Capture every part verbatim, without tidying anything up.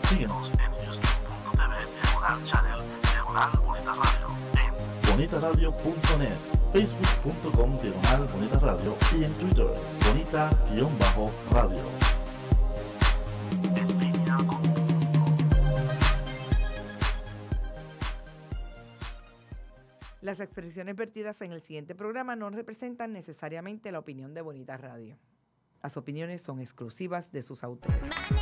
Síguenos en youtube punto t v Diagonal Channel, Diagonal Bonita Radio, en bonita radio punto net, facebook punto com Diagonal Bonita Radio y en Twitter, Bonita-Radio. En línea con tu mundo. Las expresiones vertidas en el siguiente programa no representan necesariamente la opinión de Bonita Radio. Las opiniones son exclusivas de sus autores.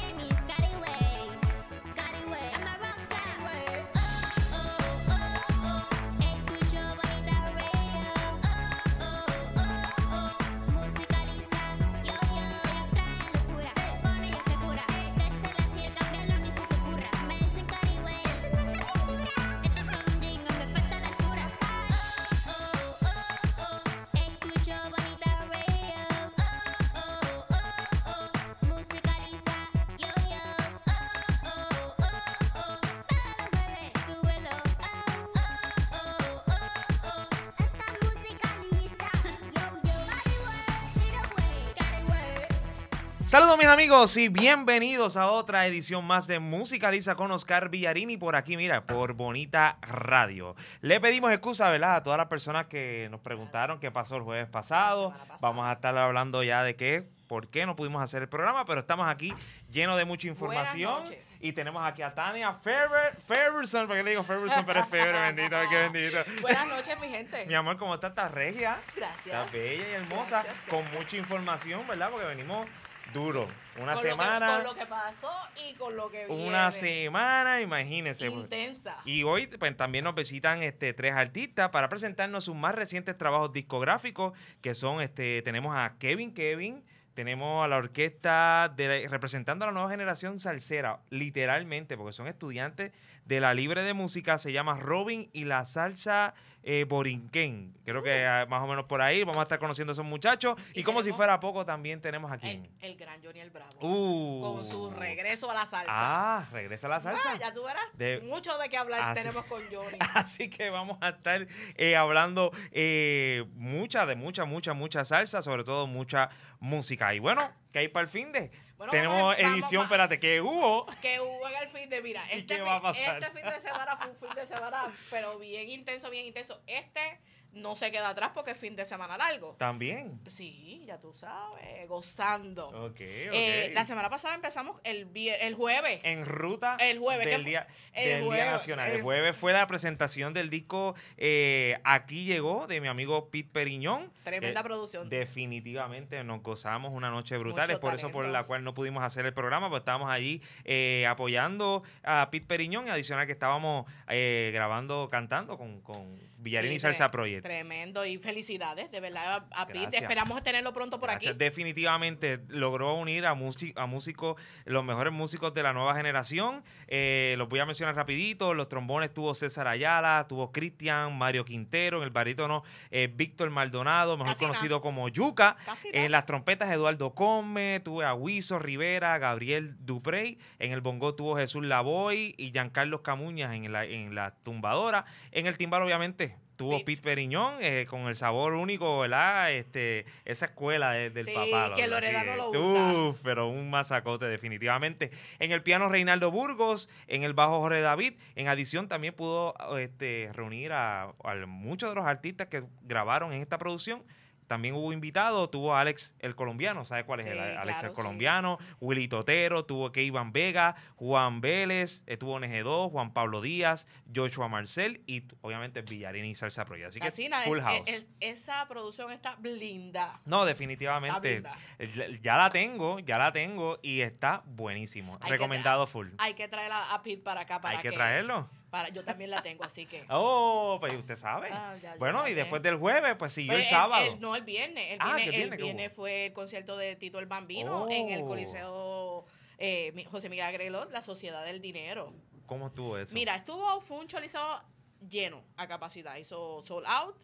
Saludos mis amigos y bienvenidos a otra edición más de Musicaliza con Oscar Villarini por aquí, mira, por Bonita Radio. Le pedimos excusa, ¿verdad? A todas las personas que nos preguntaron qué pasó el jueves pasado. Vamos a estar hablando ya de qué, por qué no pudimos hacer el programa, pero estamos aquí llenos de mucha información. Y tenemos aquí a Tania Ferber, Ferberson, porque le digo Ferberson, pero es Febre, bendito, qué bendito. Buenas noches, mi gente. Mi amor, ¿cómo estás? ¿Estás regia? Gracias. Estás bella y hermosa, Gracias, con gracias. mucha información, ¿verdad? Porque venimos duro. Una con semana. Lo que, con lo que pasó y con lo que viene. Una semana, imagínense. Intensa. Y hoy pues, también nos visitan este, tres artistas para presentarnos sus más recientes trabajos discográficos, que son, este, tenemos a Kevin Kevin, tenemos a la orquesta de, representando a la nueva generación salsera, literalmente, porque son estudiantes de la Libre de Música, se llama Robin y la Salsa eh, Borinquen. Creo uh. que uh, más o menos por ahí vamos a estar conociendo a esos muchachos. Y, y como si fuera poco, también tenemos aquí el, el gran Johnny el Bravo. Uh. Con su regreso a la salsa. Ah, regresa a la salsa. Ah, ya tú verás. De, mucho de qué hablar así, tenemos con Johnny. Así que vamos a estar eh, hablando eh, mucha, de mucha, mucha, mucha salsa, sobre todo mucha música. Y bueno, ¿qué hay para el fin de? Bueno, tenemos vamos, edición, vamos, espérate, ¿qué hubo? Que hubo en el fin de, mira, este, qué fin, va a pasar? este fin de semana fue un fin de semana, pero bien intenso, bien intenso. Este no se queda atrás porque es fin de semana largo. ¿También? Sí, ya tú sabes, gozando. Ok, ok. Eh, la semana pasada empezamos el, el jueves. En ruta el jueves, del, día, el del jueves, día Nacional. El, el jueves fue la presentación del disco eh, Aquí Llegó, de mi amigo Pete Periñón. Tremenda eh, producción. Definitivamente nos gozamos una noche brutal. Mucho es por talento. eso por la cual no pudimos hacer el programa, pues estábamos allí eh, apoyando a Pete Periñón y adicional que estábamos eh, grabando, cantando con, con Villarini sí, Salsa Project. Tremendo y felicidades, de verdad, a, a Pete. Esperamos tenerlo pronto por Gracias. aquí. Definitivamente logró unir a, a músicos, los mejores músicos de la nueva generación. Eh, los voy a mencionar rapidito. Los trombones tuvo César Ayala, tuvo Cristian, Mario Quintero, en el barítono eh, Víctor Maldonado, mejor Casi conocido nada. como Yuca. En nada. las trompetas Eduardo Come, tuve a Huizo Rivera, Gabriel Duprey. En el bongo tuvo Jesús Lavoy y Giancarlos Camuñas en la, en la tumbadora. En el timbal, obviamente, tuvo Pete, Pete Periñón eh, con el sabor único, ¿verdad? Este, esa escuela de, del sí, papá. que Loredano sí, lo gusta. Uf, pero un masacote definitivamente. En el piano Reinaldo Burgos, en el bajo Jorge David. En adición también pudo este, reunir a, a muchos de los artistas que grabaron en esta producción. También hubo invitados, tuvo a Alex el colombiano, ¿sabes cuál es? Sí, el, Alex claro, el colombiano, sí. Willy Totero, tuvo Keivan Vega, Juan Vélez, eh, tuvo N G dos, Juan Pablo Díaz, Joshua Marcel y obviamente Villarini y Salsa Project. Así Casi que nada, full es, house. Es, es, esa producción está blinda. No, definitivamente. Está ya la tengo, ya la tengo y está buenísimo. Hay Recomendado que, full. Hay que traer a, a Pete para acá. Para hay que, que traerlo. Para, yo también la tengo, así que. Oh, pues usted sabe. Ah, ya, bueno, y después del jueves, pues siguió pues el, el sábado. El, no, el viernes. El ah, viernes, viene, el viernes fue el concierto de Tito el Bambino oh. en el Coliseo eh, José Miguel Agrelot, la Sociedad del Dinero. ¿Cómo estuvo eso? Mira, estuvo, fue un choliseo lleno a capacidad. Hizo sold out.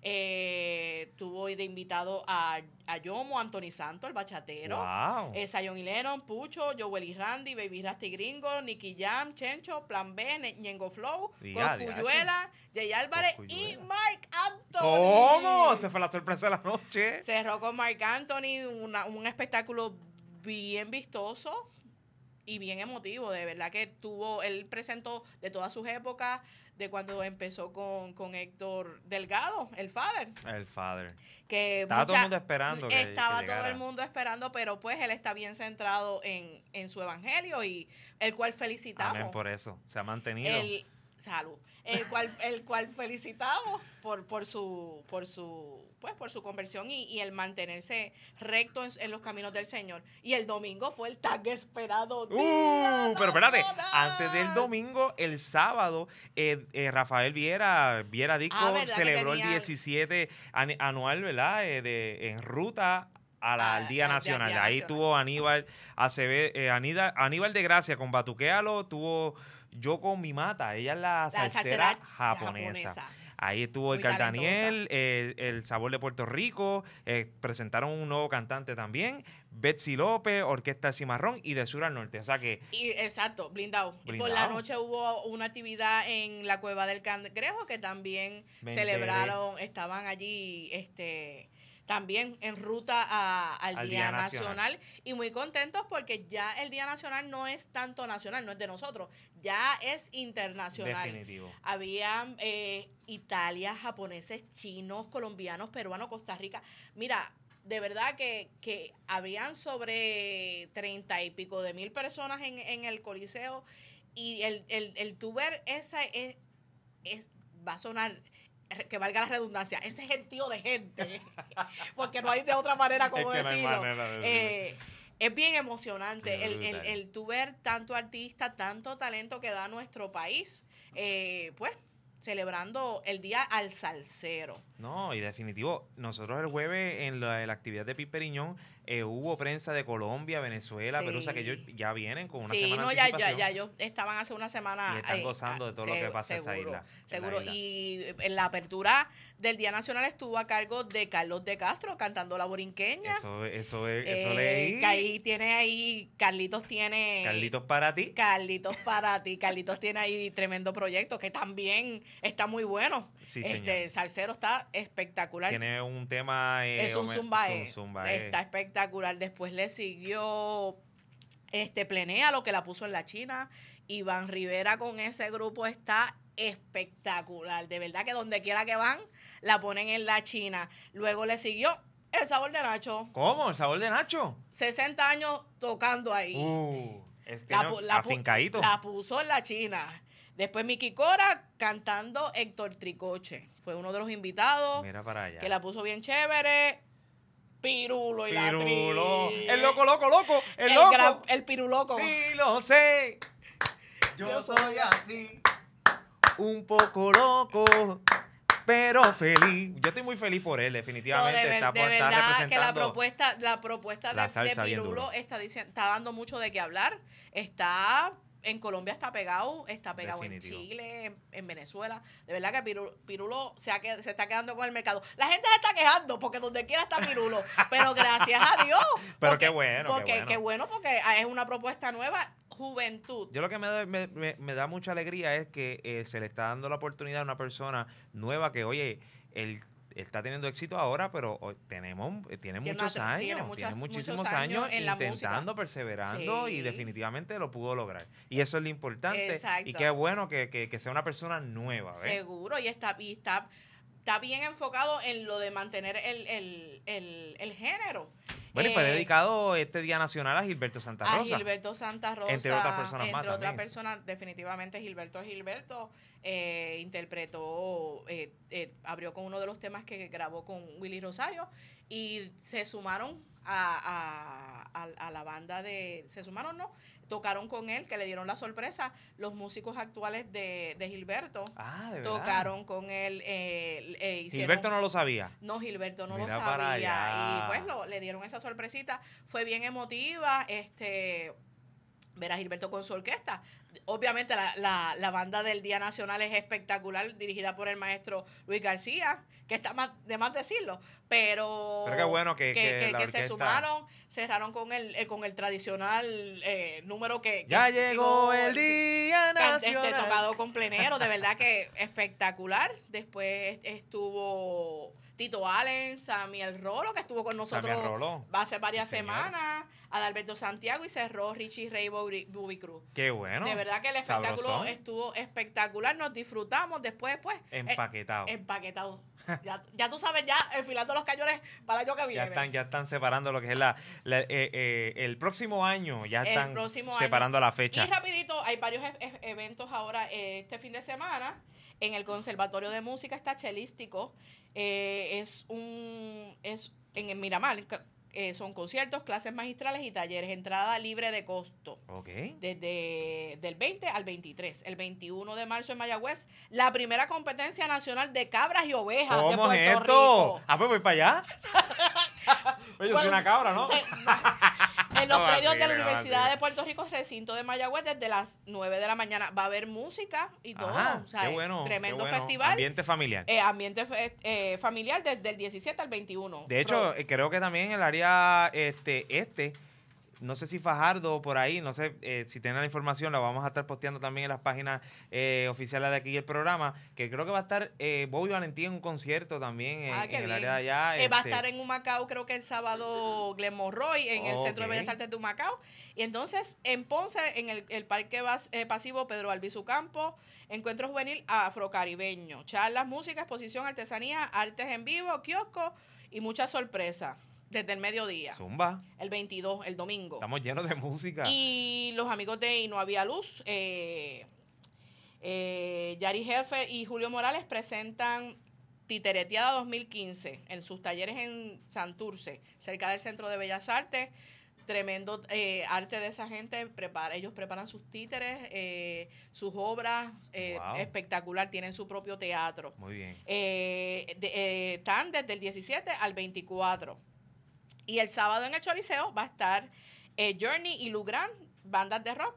Eh, tuvo de invitado a, a Yomo, Anthony Santos, el bachatero. Wow. Eh, Zion y Lennon, Pucho, Joel y Randy, Baby Rasty Gringo, Nicky Jam, Chencho, Plan B, Ñengo Flow, Coscuyuela, Jay Álvarez y Marc Anthony. ¿Cómo? Se fue la sorpresa de la noche. Cerró con Marc Anthony, una, un espectáculo bien vistoso. y bien emotivo, de verdad que tuvo, él presentó de todas sus épocas, de cuando empezó con, con Héctor Delgado, el Father. El Father. Que estaba mucha, todo el mundo esperando que, Estaba que todo el mundo esperando, pero pues él está bien centrado en, en su evangelio, y el cual felicitamos. Amén por eso, se ha mantenido. El, salud. El cual, el cual felicitamos por, por su, por su, pues por su conversión y, y el mantenerse recto en, en los caminos del Señor. Y el domingo fue el tan esperado día Uh, pero espérate, nacional. antes del domingo, el sábado, eh, eh, Rafael Viera, Viera Disco Ah, ¿verdad? celebró Que tenía- el diecisiete an- anual, ¿verdad? Eh, de, en ruta a la- A- al Día al Día- Nacional. Día Ahí Nacional. tuvo Aníbal Acevedo, eh, Anida- Aníbal de Gracia con Batuquéalo, tuvo Yo con mi mata, ella es la, La salsera salsera japonesa. japonesa. Ahí estuvo Muy el Daniel, el, el Sabor de Puerto Rico, eh, presentaron un nuevo cantante también, Betsy López, Orquesta Cimarrón y de Sur al Norte. O sea que Y, exacto, blindado. Y por Blindado. la noche hubo una actividad en la Cueva del Cangrejo que también Me celebraron, estaban allí este también en ruta a- al, Al Día, Día Nacional. Nacional. Y muy contentos porque ya el Día Nacional no es tanto nacional, no es de nosotros, ya es internacional. definitivo. Había eh, Italia, japoneses, chinos, colombianos, peruanos, Costa Rica. Mira, de verdad que, que habían sobre treinta y pico de mil personas en, en el Coliseo, y el, el, el tú ver esa es, es, va a sonar, que valga la redundancia, ese gentío de gente, porque no hay de otra manera como Es que no hay decirlo. manera de decirlo. Eh, es bien emocionante Qué el, el, brutal. el tú ver tanto artista, tanto talento que da nuestro país, eh, pues celebrando el Día al Salsero. No, y definitivo, nosotros el jueves en la, en la actividad de Piperiñón eh, hubo prensa de Colombia, Venezuela, Sí. Perú, o sea que ellos ya vienen con una Sí, semana no, de ya, ya, anticipación. ya, ellos estaban hace una semana. Y están eh, gozando de todo lo se- que pasa en esa seguro, isla, en la Seguro, isla. y en la apertura del Día Nacional estuvo a cargo de Carlos de Castro cantando La Borinqueña. Eso, eso, es- eso Eh, leí. que ahí tiene ahí, Carlitos tiene... Carlitos para ti. Carlitos para ti. Carlitos tiene ahí tremendo proyecto que también está muy bueno. Sí, este señor. Salsero está espectacular. Tiene un tema. Eh, es un home- zumbae. es un zumbae. Está espectacular. Después le siguió este Plenea, lo que la puso en la China. Iván Rivera con ese grupo está espectacular. De verdad que donde quiera que van, la ponen en la China. Luego le siguió El Sabor de Nacho. ¿Cómo? ¿El sabor de Nacho? sesenta años tocando ahí. Uh, es que La no, pu- la pu- afincadito. la puso en la China. Después Miki Cora cantando Héctor Tricoche. Fue uno de los invitados Mira para allá. que la puso bien chévere. Pirulo y Pirulo. la tri. El loco, loco, loco. El, El, loco. gran- el piruloco. Sí, lo sé. Yo, Yo soy así. Un poco loco, pero feliz. Yo estoy muy feliz por él, No, definitivamente. de, ver- está, de por- está verdad que la representando. propuesta, la propuesta la de, de salsa bien Pirulo duro. está, diciendo, está dando mucho de qué hablar. Está en Colombia, está pegado, está pegado Definitivo. en Chile, en, en Venezuela. De verdad que Pirulo, Pirulo se, ha qued- se está quedando con el mercado. La gente se está quejando porque donde quiera está Pirulo, pero gracias a Dios. Pero porque- qué bueno, qué Porque bueno. qué bueno, porque es una propuesta nueva, juventud. Yo lo que me da, me, me- me da mucha alegría es que eh, se le está dando la oportunidad a una persona nueva que, oye, él, él está teniendo éxito ahora, pero oh, tenemos eh, tiene, Tiene muchos una tra- años, tiene tiene, muchas- muchísimos muchos años años en la intentando, perseverando y Sí. definitivamente lo pudo lograr. Y eso es lo importante. Exacto. Y qué bueno que, que- que sea una persona nueva, ¿ves? Seguro, y está, y está, está bien enfocado en lo de mantener el, el, el, el género. Bueno, y fue Eh, dedicado este Día Nacional a Gilberto Santa A Rosa. Gilberto Santa Rosa. Entre otras personas entre más otras también. personas, definitivamente Gilberto Gilberto eh, interpretó, eh, eh, abrió con uno de los temas que grabó con Willy Rosario y se sumaron a, a, a, a la banda de, se sumaron, no, tocaron con él, que le dieron la sorpresa, los músicos actuales de, de Gilberto. Ah, de verdad. Tocaron con él. Eh, eh, hicieron- Gilberto no lo sabía. no, Gilberto no Mira lo para sabía. allá. Y pues lo, le dieron esa sorpresita. Fue bien emotiva. Este. Ver a Gilberto con su orquesta. Obviamente la, la, la banda del Día Nacional es espectacular, dirigida por el maestro Luis García, que está más de más decirlo, pero, Pero qué bueno que- que la que se orquesta- sumaron, cerraron con el, eh, con el tradicional eh, número que... Ya que- llegó digo, el Día can- este, Nacional. tocado con plenero, de verdad que espectacular. Después estuvo Tito Allen, Samuel Rolo, que estuvo con nosotros Samuel Rolo. hace varias Sí, señor. semanas, Adalberto Santiago y cerró Richie Ray Bobby Bobby Cruz. Qué bueno. De verdad que el espectáculo Sabrosón. estuvo espectacular, nos disfrutamos después, pues, eh, Empaquetado. empaquetado. Ya, ya tú sabes, ya enfilando los cañones para el año que viene. Ya están, ya están separando lo que es la, la- eh, eh, el próximo año, ya El están próximo año. separando la fecha. Y rapidito, hay varios e- e- eventos ahora eh, este fin de semana. En el Conservatorio de Música está Chelístico. Eh, es un es en el Miramar. ca- eh, son conciertos, clases magistrales y talleres. Entrada libre de costo. Ok. Desde del veinte al veintitrés. El veintiuno de marzo en Mayagüez, la primera competencia nacional de cabras y ovejas de ¿Cómo Puerto es esto? Rico. Ah, pues voy para allá. Oye, yo soy Bueno, una cabra, ¿no? Se- En los No, predios de la vacile, no, Universidad vacile. de Puerto Rico, recinto de Mayagüez, desde las nueve de la mañana. Va a haber música y todo. Ajá, o sea, qué bueno. tremendo qué bueno. festival. Ambiente familiar. Eh, ambiente fe- eh, familiar desde el diecisiete al veintiuno. De hecho, eh, creo que también en el área este, este, no sé si Fajardo por ahí, no sé eh, si tienen la información, la vamos a estar posteando también en las páginas eh, oficiales de aquí del programa, que creo que va a estar eh, Bobby Valentín en un concierto también en, Ah, qué en el bien. área de allá. Eh, va a este, estar en Humacao, creo que el sábado, Glen Monroy, en el Centro de Ok. Bellas Artes de Humacao. Y entonces, en Ponce, en el, el Parque Bas- eh, Pasivo Pedro Albizu Campo, Encuentro Juvenil Afrocaribeño. Charlas, música, exposición, artesanía, artes en vivo, kiosco y muchas sorpresas desde el mediodía. Zumba. El veintidós, el domingo. Estamos llenos de música. Y los amigos de Y No Había Luz, eh, eh, Yari Helfer y Julio Morales presentan Titereteada dos mil quince en sus talleres en Santurce, cerca del Centro de Bellas Artes. Tremendo eh, arte de esa gente. Prepara, ellos preparan sus títeres, eh, sus obras, eh, Wow. espectacular. Tienen su propio teatro. Muy bien. Eh, de- eh, están desde el diecisiete al veinticuatro. Y el sábado en el Choliseo va a estar eh, Journey y Lugran, bandas de rock.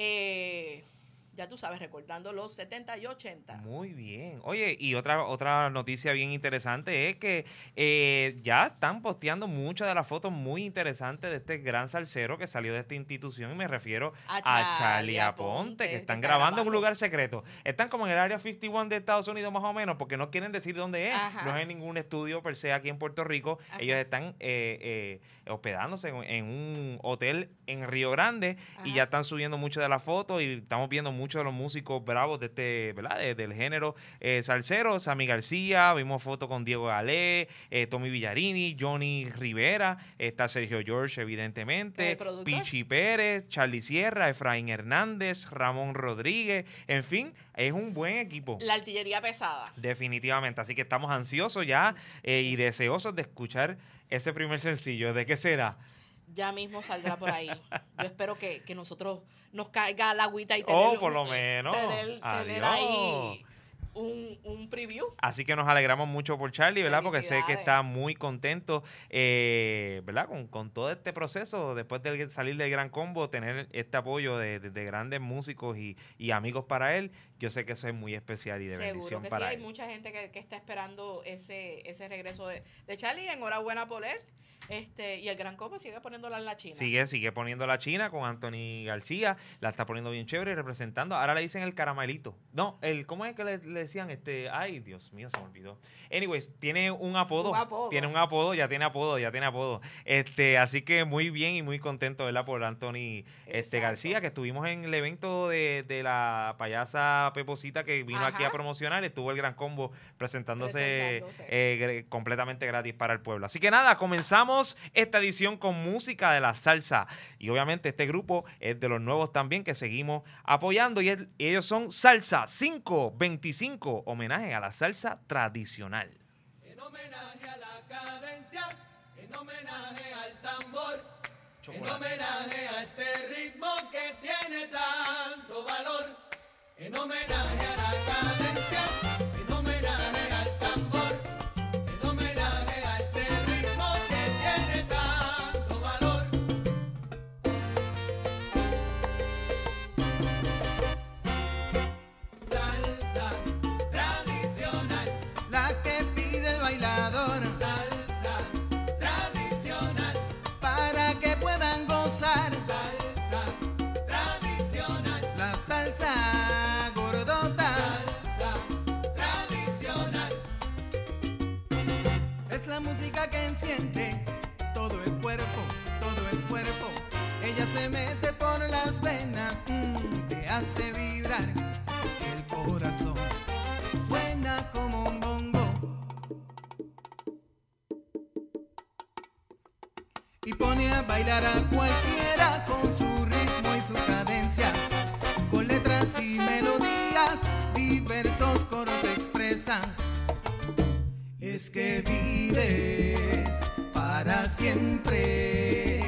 Eh, ya tú sabes, recordando los setenta y ochenta. Muy bien. Oye, y otra otra noticia bien interesante es que eh, ya están posteando muchas de las fotos muy interesantes de este gran salsero que salió de esta institución, y me refiero A a Charlie Charlie Aponte, Aponte, que que están está grabando en un grabando. lugar secreto. Están como en el área cincuenta y uno de Estados Unidos más o menos, porque no quieren decir dónde es. Ajá. No es en ningún estudio per se aquí en Puerto Rico. Ajá. Ellos están eh, eh, hospedándose en, en un hotel en Río Grande y Ajá. ya están subiendo muchas de las fotos y estamos viendo muchos de los músicos bravos de este, ¿verdad? De- del género eh, salsero. Sammy García, vimos fotos con Diego Galé, eh, Tommy Villarini, Johnny Rivera, está Sergio George, evidentemente, El productor. Pichi Pérez, Charlie Sierra, Efraín Hernández, Ramón Rodríguez, en fin, es un buen equipo. La artillería pesada. Definitivamente, así que estamos ansiosos ya eh, y deseosos de escuchar ese primer sencillo. ¿De qué será? Ya mismo saldrá por ahí. Yo espero que, que nosotros nos caiga la agüita y Oh, tener, por lo un- menos. tener, tener Adiós. ahí un, un preview. Así que nos alegramos mucho por Charlie, ¿verdad? Porque sé que Felicidades. está muy contento, eh, ¿verdad? Con, con todo este proceso, después de salir del Gran Combo, tener este apoyo de, de- de grandes músicos y, y amigos para él, yo sé que eso es muy especial y de Seguro bendición que sí, para hay él. mucha gente que, que está esperando ese, ese regreso de, de Charlie. Enhorabuena por él. Este, y el Gran Combo sigue poniéndola en la China. Sigue, sigue poniendo la China con Anthony García, la está poniendo bien chévere, representando. Ahora le dicen el caramelito. No, el, ¿cómo es que le, le decían? Este, ay, Dios mío, se me olvidó. Anyways, tiene un apodo. Un apodo. Tiene un apodo, ya tiene apodo, ya tiene apodo. Este, así que muy bien y muy contento, ¿verdad? Por Anthony este, Exacto. García, que estuvimos en el evento de, de la payasa Peposita que vino aquí a Ajá. promocionar. Estuvo el Gran Combo presentándose, Presentándose. eh, gr- completamente gratis para el pueblo. Así que nada, comenzamos esta edición con música de la salsa. Y obviamente este grupo es de los nuevos también que seguimos apoyando. Y es- ellos son Salsa cinco veinticinco, homenaje a la salsa tradicional. En homenaje a la cadencia, en homenaje al tambor, en homenaje a este ritmo que tiene tanto valor, en homenaje a la cadencia, en homenaje al tambor, en homenaje a este ritmo que tiene tanto valor. Salsa tradicional. La que pide el bailador Salsa tradicional, para que puedan gozar salsa tradicional, la salsa gordota bailar a cualquiera con su ritmo y su cadencia. Con letras y melodías, diversos coros expresan. Es que vives para siempre,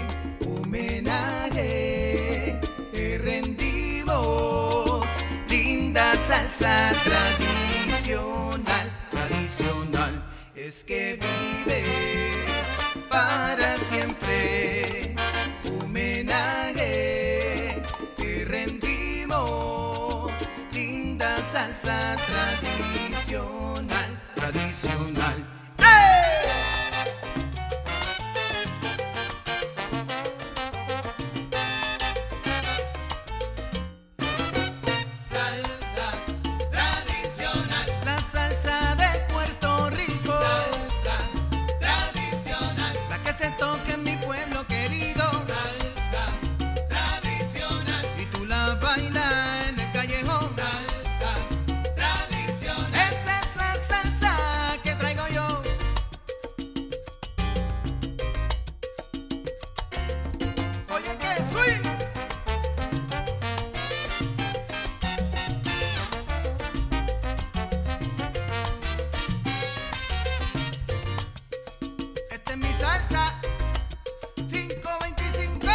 homenaje te rendimos, linda salsa tradicional, tradicional. Es que vives para siempre, homenaje te rendimos, linda salsa tradicional, tradicional. Salsa tradicional, La salsa de Puerto Rico, salsa tradicional, la que se toca en mi pueblo querido, salsa tradicional, y tú la bailas en el callejón. salsa tradicional. Esa es la salsa que traigo yo. Oye, qué swing. Esta es mi salsa. cinco veinticinco.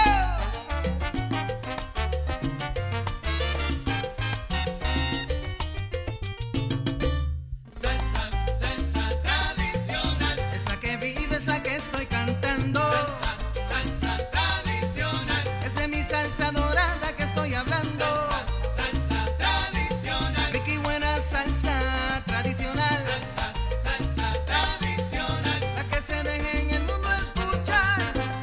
Salsa, salsa tradicional, Es la que vive, es la que estoy cantando. salsa, salsa tradicional, Esa es mi salsa dorada que estoy hablando. salsa tradicional, Rica y buena salsa tradicional. salsa, salsa tradicional. La que se deje en el mundo escuchar.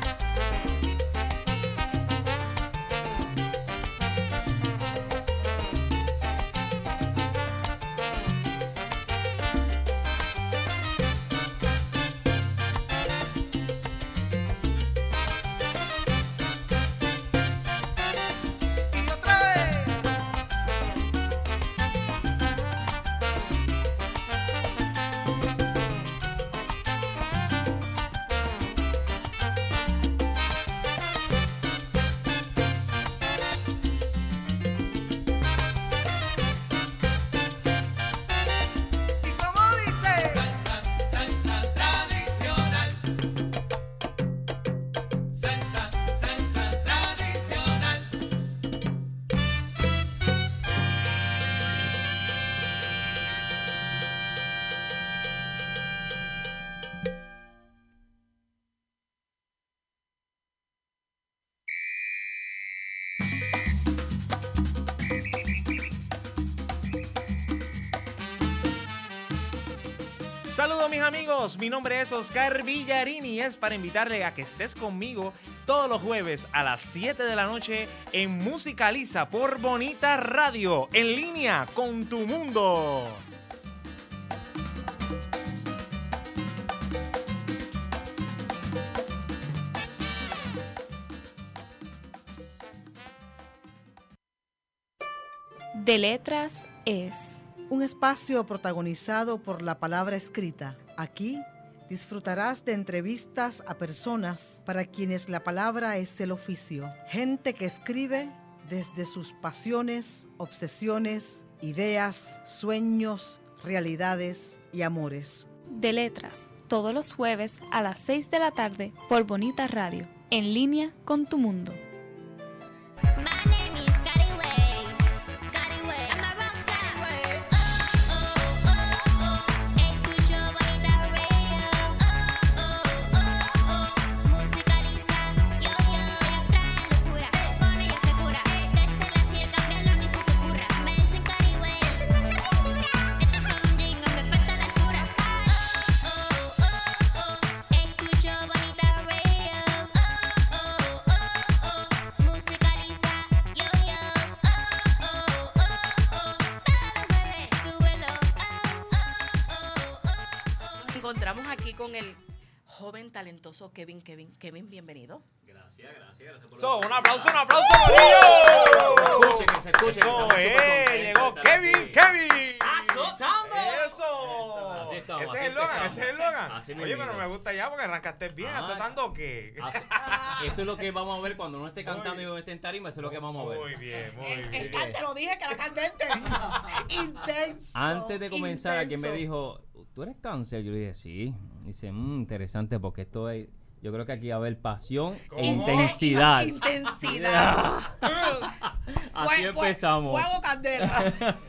Y otra vez. Y como dice, Salsa, salsa tradicional, salsa, salsa tradicional. Saludos mis amigos, mi nombre es Oscar Villarini y es para invitarle a que estés conmigo todos los jueves a las siete de la noche en Musicaliza por Bonita Radio, en línea con tu mundo. De Letras es un espacio protagonizado por la palabra escrita. Aquí disfrutarás de entrevistas a personas para quienes la palabra es el oficio. Gente que escribe desde sus pasiones, obsesiones, ideas, sueños, realidades y amores. De Letras, todos los jueves a las seis de la tarde por Bonita Radio, en línea con tu mundo. My name is Cariway, Cariway, I'm a rockstar. Oh, oh, oh, oh, escucho Bonita Radio. Oh, oh, oh, oh, musicaliza, yo, yo, ellos traen locura, con ellos te cura. Desde las siete también ni se te ocurra. Me dicen Cariway, estos son un jingo, me falta la altura. Oh, oh, oh, oh, escucho Bonita Radio. Oh, oh, oh, oh, musicaliza, yo, yo. Oh, oh, oh, oh, todos los jueves, súbelo. Oh, oh, oh, oh, oh. Nos encontramos aquí con el joven talentoso Kevin. Kevin, Kevin, bienvenido. Gracias, gracias, gracias por So, la un aplauso, un aplauso, Que se escuche, que se escuche. Eso estamos súper es, contentos llegó de estar Kevin, aquí. Kevin. ¡Azotando! Eso. Así estamos, Ese así es es el Logan, empezamos. ese es el Logan. Así Oye, mismito. pero me gusta ya porque arrancaste bien, Ah, azotando que. Así- eso es lo que vamos a ver cuando uno esté cantando y uno esté en tarima, eso es lo que vamos a ver. Muy bien, muy El, bien. el can- te lo dije que era candente. Intenso. Antes de comenzar, alguien me intenso. dijo, ¿tú eres cáncer? Yo le dije, sí. Dice, mmm, interesante porque esto es, yo creo que aquí va a haber pasión ¿Cómo? e intensidad. Intensidad. Así Fue- fue empezamos. Fuego candela.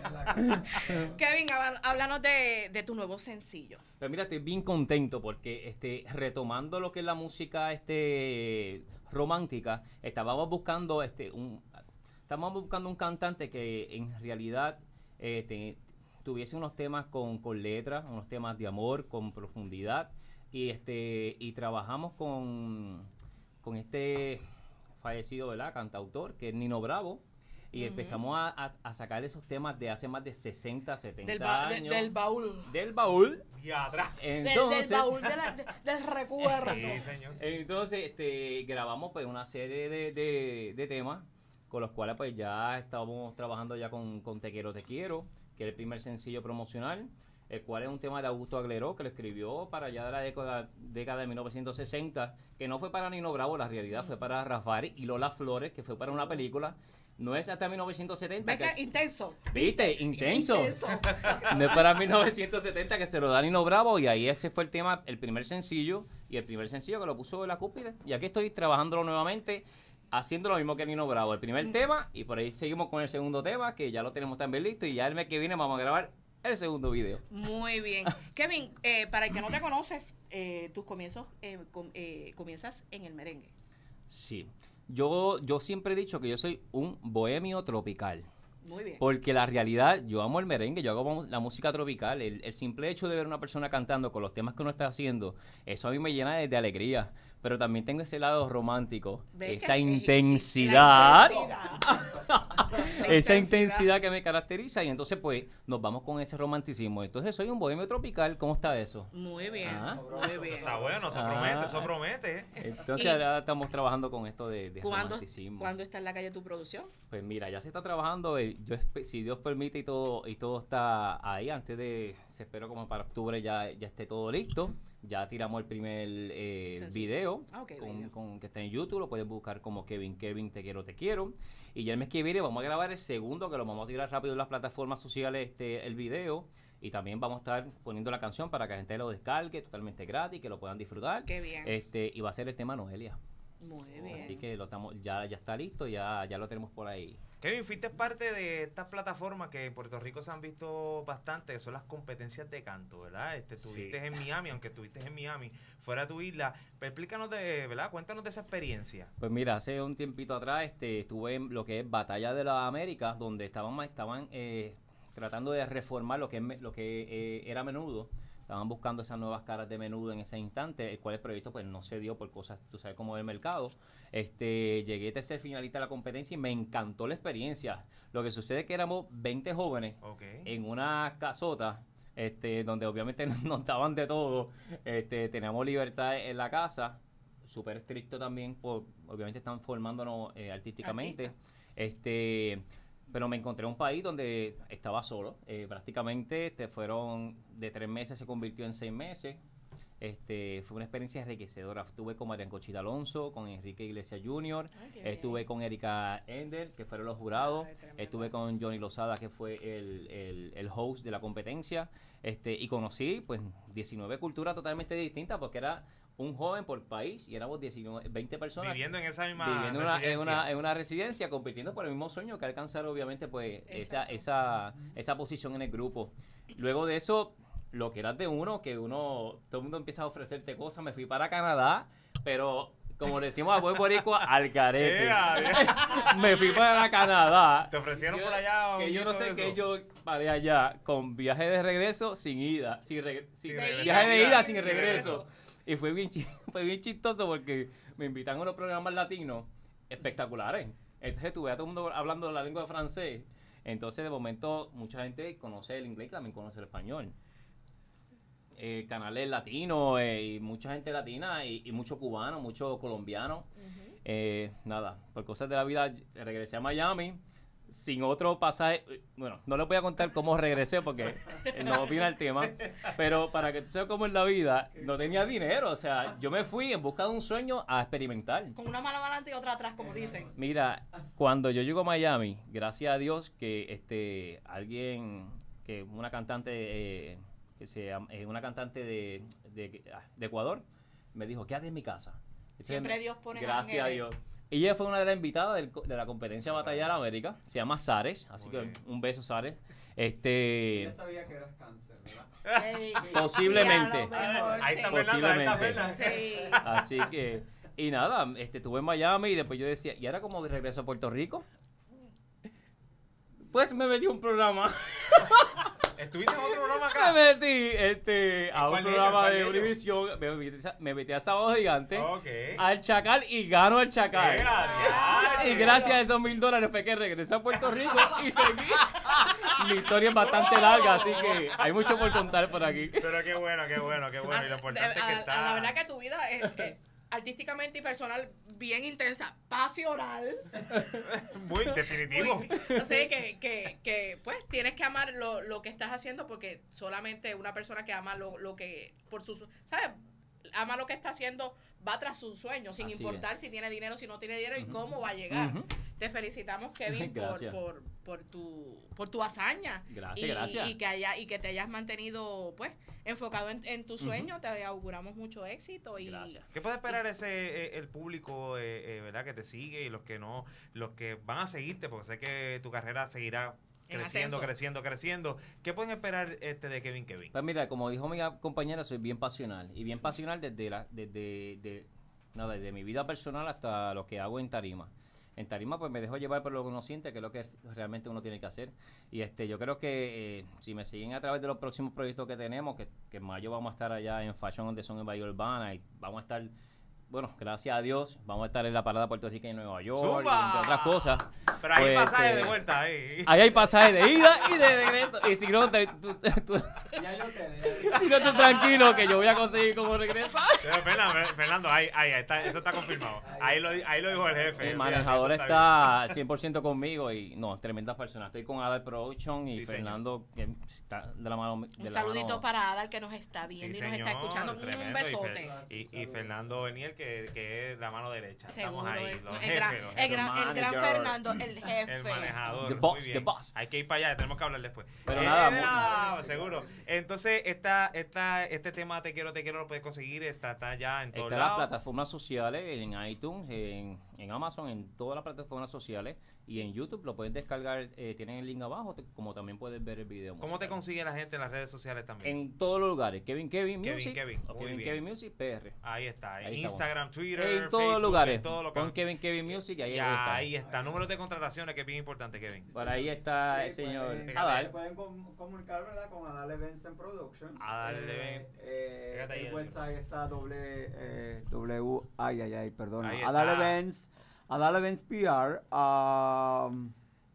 Kevin, hab- háblanos de, de tu nuevo sencillo. Pero mira, estoy bien contento porque este, retomando lo que es la música este, romántica, estábamos buscando este, un, estábamos buscando un cantante que en realidad eh, te- tuviese unos temas con, con letras, unos temas de amor, con profundidad. Y este y trabajamos con, con este fallecido, ¿verdad? Cantautor, que es Nino Bravo. Y Ujú. empezamos a, a- a sacar esos temas de hace más de sesenta, setenta Del, ba- de- años. del baúl. del baúl. Y atrás. Del- Entonces, del baúl de la- de- del recuerdo. Sí, señor. entonces este, grabamos pues una serie de, de- de temas con los cuales pues ya estábamos trabajando ya con, con Te Quiero, Te Quiero, que es el primer sencillo promocional, el cual es un tema de Augusto Agleró, que lo escribió para allá de la década, década de mil novecientos sesenta, que no fue para Nino Bravo, la realidad fue para Rafael y Lola Flores, que fue para una película. No es hasta mil novecientos setenta. ¿Ves que que es- intenso? ¿Viste? Intenso. Intenso. No es para mil novecientos setenta que se lo da Nino Bravo y ahí ese fue el tema, el primer sencillo y el primer sencillo que lo puso de la cúspide. Y aquí estoy trabajándolo nuevamente, haciendo lo mismo que Nino Bravo, el primer tema y por ahí seguimos con el segundo tema que ya lo tenemos también listo y ya el mes que viene vamos a grabar el segundo video. Muy bien. Kevin, eh, para el que no te conoce, eh, tus comienzos eh, com- eh, comienzas en el merengue. Sí. Yo, yo siempre he dicho que yo soy un bohemio tropical. Muy bien. Porque la realidad, yo amo el merengue, yo hago la música tropical. El, el simple hecho de ver una persona cantando con los temas que uno está haciendo, eso a mí me llena de, de alegría. Pero también tengo ese lado romántico, ¿Ves esa que- intensidad, La esa intensidad que me caracteriza. Y entonces, pues, nos vamos con ese romanticismo. Entonces, soy un bohemio tropical. ¿Cómo está eso? Muy bien. Ah. Muy bien. Está bueno, eso Ah. promete, eso promete. Entonces, Y- ahora estamos trabajando con esto de, de ¿Cuándo, romanticismo. ¿Cuándo está en la calle tu producción? Pues mira, ya se está trabajando, eh, yo espe- si Dios permite y todo y todo está ahí, antes de, se espero como para octubre ya, ya esté todo listo, ya tiramos el primer eh, Sencillo. video, Ah, ok, con, video. con- que está en YouTube, lo puedes buscar como Kevin, Kevin, Te Quiero, Te Quiero, y ya el mes que viene vamos a grabar el segundo, que lo vamos a tirar rápido en las plataformas sociales, este el video, y también vamos a estar poniendo la canción para que la gente lo descargue totalmente gratis, que lo puedan disfrutar, Qué bien. este y va a ser el tema Noelia. Muy bien. Así que lo estamos, ya, ya está listo, ya, ya lo tenemos por ahí. Kevin, fuiste parte de estas plataformas que en Puerto Rico se han visto bastante, que son las competencias de canto, ¿verdad? Este, Sí. estuviste en Miami, aunque estuviste en Miami, fuera de tu isla. Pero explícanos de, ¿verdad? Cuéntanos de esa experiencia. Pues mira, hace un tiempito atrás este, estuve en lo que es Batalla de las Américas, donde estaban, ma- estaban eh, tratando de reformar lo que, es me- lo que eh, era Menudo. Estaban buscando esas nuevas caras de Menudo en ese instante, el cual el proyecto pues no se dio por cosas, tú sabes cómo es el mercado. Este, llegué a tercer finalista de la competencia y me encantó la experiencia. Lo que sucede es que éramos veinte jóvenes Ok. en una casota, este, donde obviamente nos daban de todo, este, teníamos libertad en la casa, súper estricto también, por, obviamente están formándonos eh, artísticamente, este, pero me encontré en un país donde estaba solo, eh, prácticamente te fueron de tres meses se convirtió en seis meses. Este, fue una experiencia enriquecedora. Estuve con Marian Cochita Alonso, con Enrique Iglesias junior, Ay, qué estuve bien. con Erika Ender, que fueron los jurados, Ay, tremendo. estuve con Johnny Lozada, que fue el, el, el host de la competencia, este, y conocí pues diecinueve culturas totalmente distintas, porque era un joven por país y éramos diecinueve, veinte personas Viviendo en esa misma viviendo en una, en, residencia. una, en una residencia, compitiendo por el mismo sueño que alcanzar obviamente pues esa, Exacto. esa, esa posición en el grupo. Luego de eso, lo que era de uno, que uno, todo el mundo empieza a ofrecerte cosas, me fui para Canadá, pero como le decimos a buen boricua, al carete. Ea, ea. Me fui para Canadá. ¿Te ofrecieron Yo- por allá un que yo no guiso sé de que eso? yo paré allá con viaje de regreso sin ida, sin, reg- sin- Sin regreso. viaje de ida sin Sin regreso. Y fue bien, chi- fue bien chistoso porque me invitan a unos programas latinos espectaculares. Entonces tuve a todo el mundo hablando la lengua de francés. Entonces de momento mucha gente conoce el inglés y también conoce el español. Eh, canales latinos eh, y mucha gente latina y, y mucho cubano, mucho colombiano. Eh, nada, por cosas de la vida regresé a Miami, sin otro pasaje, bueno, no les voy a contar cómo regresé porque no opina el tema, pero para que tú sepas cómo es la vida, no tenía dinero, o sea, yo me fui en busca de un sueño a experimentar. Con una mano adelante y otra atrás, como dicen. Mira, cuando yo llego a Miami, gracias a Dios que este alguien, que una cantante, eh, que se llama- eh, una cantante de, de, de Ecuador, me dijo, quédate en mi casa. Entonces, Siempre Dios pone gracias a ángeles. Dios. Y ella fue una de las invitadas del co- de la competencia Batallar América. Se llama Sares. Así que un beso, Sares. Este. Ya sabía que eras cáncer, ¿verdad? Sí. Posiblemente. Sí, a lo mejor, Ahí sí. está Fernando, ahí está Posiblemente. Fernando. Sí. Así que. Y nada, este, estuve en Miami y después yo decía, ¿y ahora cómo regreso a Puerto Rico? Pues me metí a un programa. ¿Estuviste en otro programa Me acá? metí este, a un cuál de ellos? programa ¿Cuál de de ellos? Univisión. Me metí, a- me metí a Sábado Gigante. Ok. Al Chacal y gano al Chacal. Mira, Y diablo. gracias a esos mil dólares fue que regresé a Puerto Rico y seguí. Mi historia es bastante larga, así que hay mucho por contar por aquí. Pero qué bueno, qué bueno, qué bueno. Y lo importante es que A- a- está... La verdad que tu vida es, es artísticamente y personal bien intensa, pasional. Muy definitivo. Así que, que, que, pues, tienes que amar lo, lo que estás haciendo porque solamente una persona que ama lo, lo que, por sus, ¿sabes? Ama lo que está haciendo, va tras sus sueños, sin Así importar es. si tiene dinero, si no tiene dinero y cómo va a llegar. Ujú. Te felicitamos, Kevin, por, Gracias. por, por, tu, por tu hazaña. Gracias, y, gracias. Y que, haya, y que te hayas mantenido, pues, enfocado en, en tu sueño. Te auguramos mucho éxito. Y, Gracias. ¿Qué puede esperar ese eh, el público, eh, eh, verdad, que te sigue y los que no, los que van a seguirte, porque sé que tu carrera seguirá En creciendo, ascenso. creciendo, creciendo. ¿Qué pueden esperar este de Kevin Kevin? Pues mira, como dijo mi compañera, soy bien pasional. Y bien pasional desde la, desde, de, no, desde mi vida personal hasta lo que hago en tarima. En tarima pues me dejo llevar por lo que uno siente, que es lo que realmente uno tiene que hacer. Y este yo creo que eh, si me siguen a través de los próximos proyectos que tenemos, que, que en mayo vamos a estar allá en Fashion on the Sun en Bahía Urbana y vamos a estar, bueno, gracias a Dios, vamos a estar en la parada puertorriqueña en Nueva York y ¡Zumba! entre otras cosas. Pero hay Pues, pasajes este, de vuelta ahí. Ahí hay pasajes de ida y de regreso. Y si no, te, tú, tú- Ya yo te si no, tú tranquilo que yo voy a conseguir cómo regresar. Pero, Fernando, Fernando, ahí, ahí, ahí está, eso está confirmado. Ahí lo, ahí lo dijo el jefe. El Mira, manejador eso está cien por ciento conmigo y no, tremendas personas. Estoy con Adal Production y Sí, Fernando, que está de la mano. De un la saludito mano. para Adal que nos está bien. viendo Sí, y nos está señor, escuchando. Un tremendo, y besote. Fe- Y, y Fernando Beniel, que, que es la mano derecha. Estamos Seguro. ahí, es- los el, jefes, gran, los el, jefes. gran, el gran manager. Fernando, el jefe. El manejador. The muy boss, bien. the boss. Hay que ir para allá, tenemos que hablar después. Pero Eh, nada, no, seguro. Entonces, esta, esta, este tema Te Quiero, Te Quiero lo puedes conseguir, está, está ya en todos Está en las lados. plataformas sociales, en iTunes, en, en Amazon, en todas las plataformas sociales y en YouTube lo puedes descargar, eh, tienen el link abajo, te- como también puedes ver el video. ¿Cómo te musical. consigue la gente en las redes sociales también? En todos los lugares, Kevin Kevin Kevin Music Kevin, o muy Kevin bien. Kevin Music P R. Ahí está, en Ahí está, Instagram, Twitter, En todos Facebook, los lugares, en todo lo que pon Kevin Kevin Music y ahí, Y está. ahí está, número de contrataciones que es bien importante, Kevin. Por ahí está el Sí, señor pueden- Adal. se pueden com- comunicar, ¿verdad? Con Adal Events and Productions. Adal Eh, Events. eh, Fíjate ahí el el- website está doble, eh, W, ay, ay, ay, perdona. Ahí Adal está. Events, Adal Events P R. um,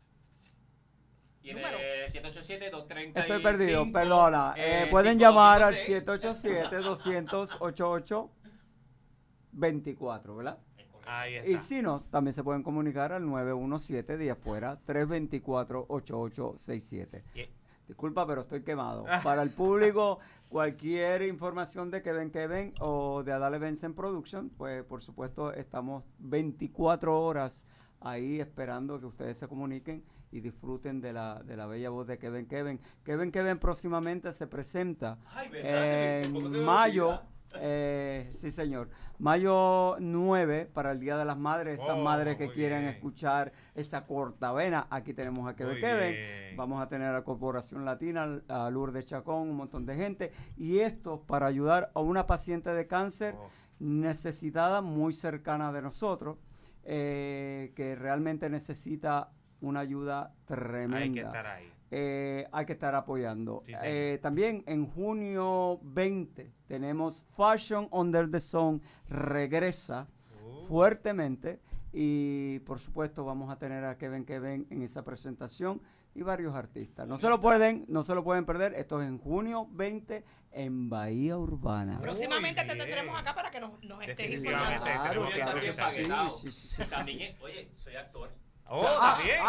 Y en el siete ocho siete, dos tres cinco. estoy perdido, perdona. Eh, eh, pueden cinco, llamar cinco, al seis. siete ocho siete, dos cero cero, ocho ocho dos cuatro, ¿verdad? Ahí está. Y si no, también se pueden comunicar al nueve uno siete de afuera, tres dos cuatro, ocho ocho seis siete. Y- Disculpa, pero estoy quemado. Para el público, cualquier información de Kevin Kevin o de Adal Events and Production, pues por supuesto estamos veinticuatro horas ahí esperando que ustedes se comuniquen y disfruten de la, de la bella voz de Kevin Kevin. Kevin Kevin próximamente se presenta Ay, ¿verdad? Se me- un poco se me en mayo. olvida. Eh, sí, señor. Mayo nueve para el Día de las Madres. Esas Oh, madres que muy quieren bien. escuchar esa cortavena. Aquí tenemos a Kevin Muy Kevin. bien. Vamos a tener a Corporación Latina, a Lourdes Chacón, un montón de gente. Y esto para ayudar a una paciente de cáncer Oh. necesitada, muy cercana de nosotros, eh, que realmente necesita una ayuda tremenda. Hay que estar ahí. Eh, hay que estar apoyando. Sí, señor. Eh, también en junio veinte tenemos Fashion Under the Sun, regresa Uh. fuertemente y por supuesto vamos a tener a Kevin Kevin en esa presentación y varios artistas. No se lo pueden, no se lo pueden perder. Esto es en junio veinte en Bahía Urbana. Próximamente Muy te bien. tendremos acá para que nos, nos estés Definitivamente. informando. Claro, Tenemos que claro estar que bien sí, empaquetado. sí, sí, sí, sí, También, sí. es- oye, soy actor. Oh, Ah, también. ah,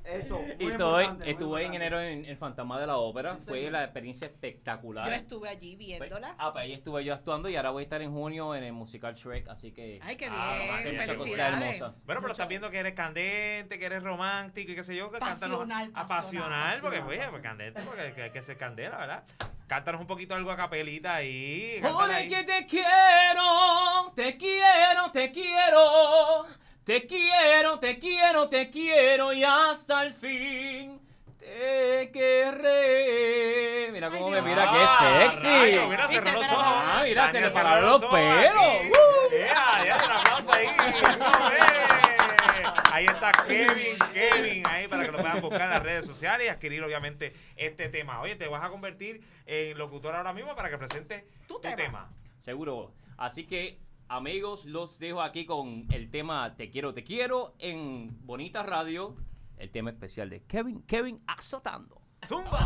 Eso, muy Y estuve, importante, muy estuve en importante. enero en el Fantasma de la Ópera. Sí, Fue señor. la experiencia espectacular. Yo estuve allí viéndola. Ah, pues ahí estuve yo actuando y ahora voy a estar en junio en el musical Shrek, así que... Ay, qué Ah, bien. va a ser muchas cosas Felicidades. hermosas. Bueno, pero Mucho estás viendo que eres candente, que eres romántico y qué sé yo. Que Pasional, cántanos, pasional. apasional, porque Pasional, oye, pues pasional. candente, porque hay que ser candela, ¿verdad? Cántanos un poquito algo a capelita ahí. cántala Oye, ahí. que te quiero, te quiero, te quiero, te quiero, te quiero, te quiero y hasta el fin te querré. Mira cómo Ay, me Dios. mira, Ah, qué sexy. rayo, mira, Viste, cerró los pero- ojos. Ah, mira, se Tania le cerró pararon los ojos pelos. aquí. ¡Woo! Yeah, yeah, un aplauso ahí. Eso es. Ahí está Kevin, Kevin, ahí para que lo puedan buscar en las redes sociales y adquirir obviamente este tema. Oye, te vas a convertir en locutor ahora mismo para que presente Tu tu tema. tema. Seguro. Así que, amigos, los dejo aquí con el tema Te quiero, te quiero en Bonita Radio. El tema especial de Kevin, Kevin azotando. Zumba.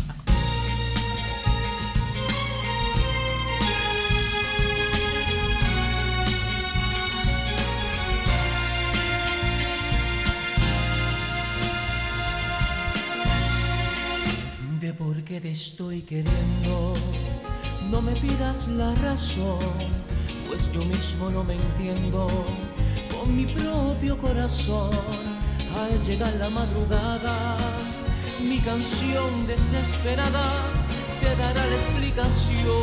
De por qué te estoy queriendo, no me pidas la razón, pues yo mismo no me entiendo con mi propio corazón. Al llegar la madrugada, mi canción desesperada te dará la explicación.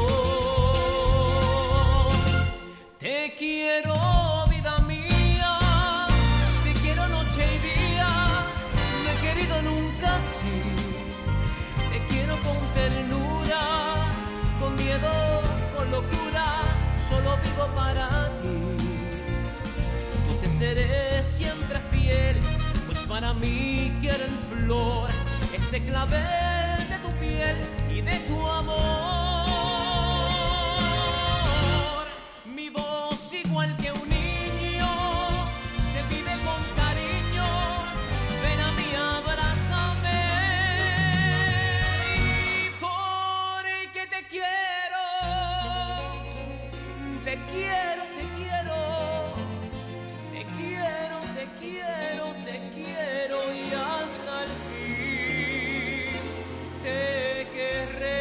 Te quiero, vida mía, te quiero noche y día, no he querido nunca así. Te quiero con ternura, con miedo, con locura, solo vivo para ti. Yo te seré siempre fiel, pues para mí quiero en flor ese clavel de tu piel y de tu amor. Mi voz igual que un niño te pide con cariño, ven a mí, abrázame. Porque te quiero, te quiero, te quiero, te quiero, te quiero, te quiero y hasta el fin te querré.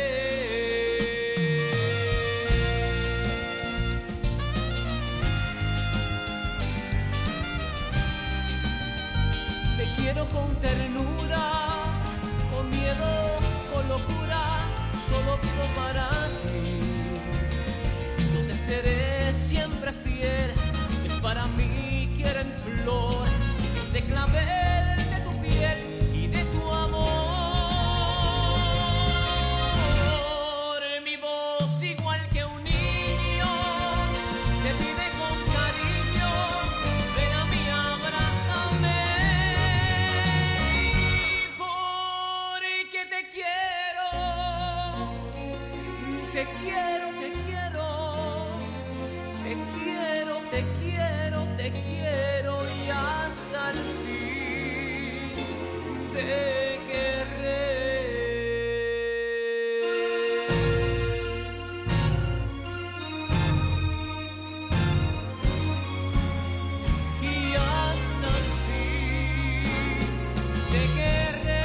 Te quiero con ternura, con miedo, con locura, solo vivo para ti. Yo te seré siempre fiel, pues para mí quiero en flor ese clavel de tu piel y de tu amor. Mi voz igual que un niño te pide con cariño, ven a mí, abrázame. Porque te quiero, te quiero, te quiero, te quiero, te quiero, te quiero y hasta el fin te querré. Y hasta el fin te querré.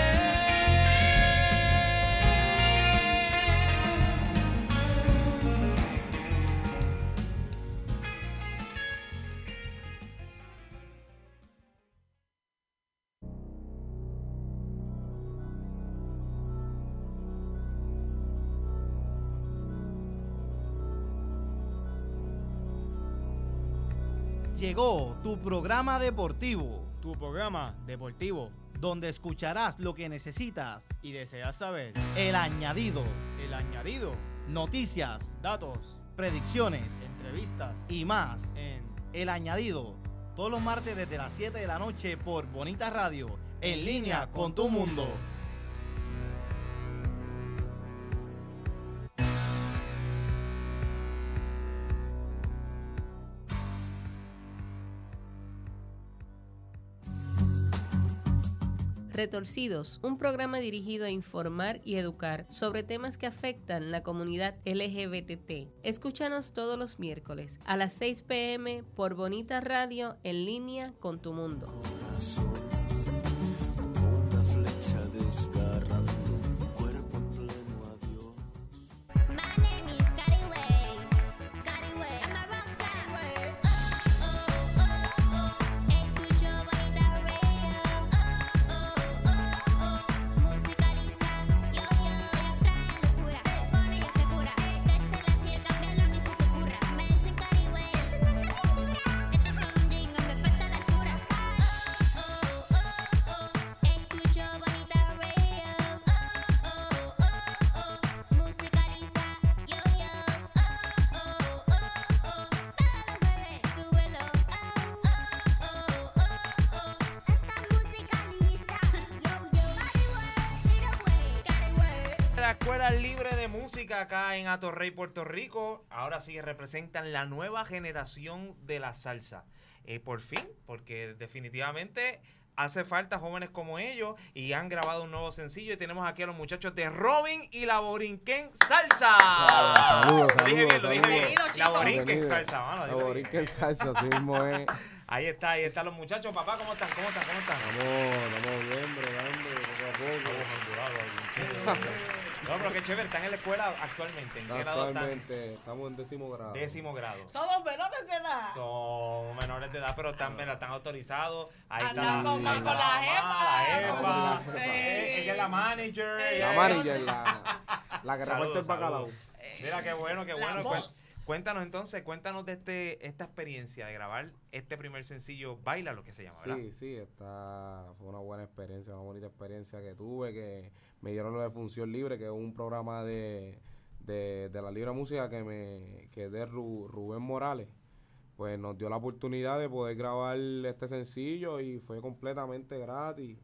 Llegó tu programa deportivo, Tu programa deportivo donde escucharás lo que necesitas. y deseas saber El añadido, el añadido, noticias, datos, predicciones entrevistas y más. en El añadido, todos los martes desde las siete de la noche por Bonita Radio, en línea con tu mundo. Retorcidos, un programa dirigido a informar y educar sobre temas que afectan la comunidad L G B T T. Escúchanos todos los miércoles a las seis pe eme por Bonita Radio, en línea con tu mundo. Como de la Escuela Libre de Música acá en Atorrey, Puerto Rico. Ahora sí representan la nueva generación de la salsa. Eh, por fin, porque definitivamente hace falta jóvenes como ellos y han grabado un nuevo sencillo y tenemos aquí a los muchachos de Robin y la Borinquen Salsa. Claro, saludos, Lo dije saludos, bien, lo dije bien. saludos. La Borinquen Bienvenido. Salsa, mano. La dilo bien. Borinquen Salsa, así mismo es. Ahí está, ahí están los muchachos. Papá, ¿cómo están? ¿Cómo están? ¿Cómo están? Estamos, estamos bien, bregando poco a poco. No, pero qué chévere, están en la escuela actualmente. ¿En qué grado están? Actualmente estamos en décimo grado. Décimo grado. Somos menores de edad. Son menores de edad, pero están, mira, están autorizados. Ahí está, Andan con- ahí está con la mamá, jefa. la jefa. Con la jefa. Eh, Ella es la manager. La eh. manager, la, la que reparta el Saludos, bacalao. saludos. Mira, qué bueno, qué La bueno. voz. Cuen- Cuéntanos entonces, cuéntanos de este esta experiencia de grabar este primer sencillo, Baila, lo que se llama, ¿verdad? Sí, sí, esta fue una buena experiencia, una bonita experiencia que tuve, que me dieron lo de Función Libre, que es un programa de, de, de la Libre Música que me que es de Ru- Rubén Morales. Pues nos dio la oportunidad de poder grabar este sencillo y fue completamente gratis.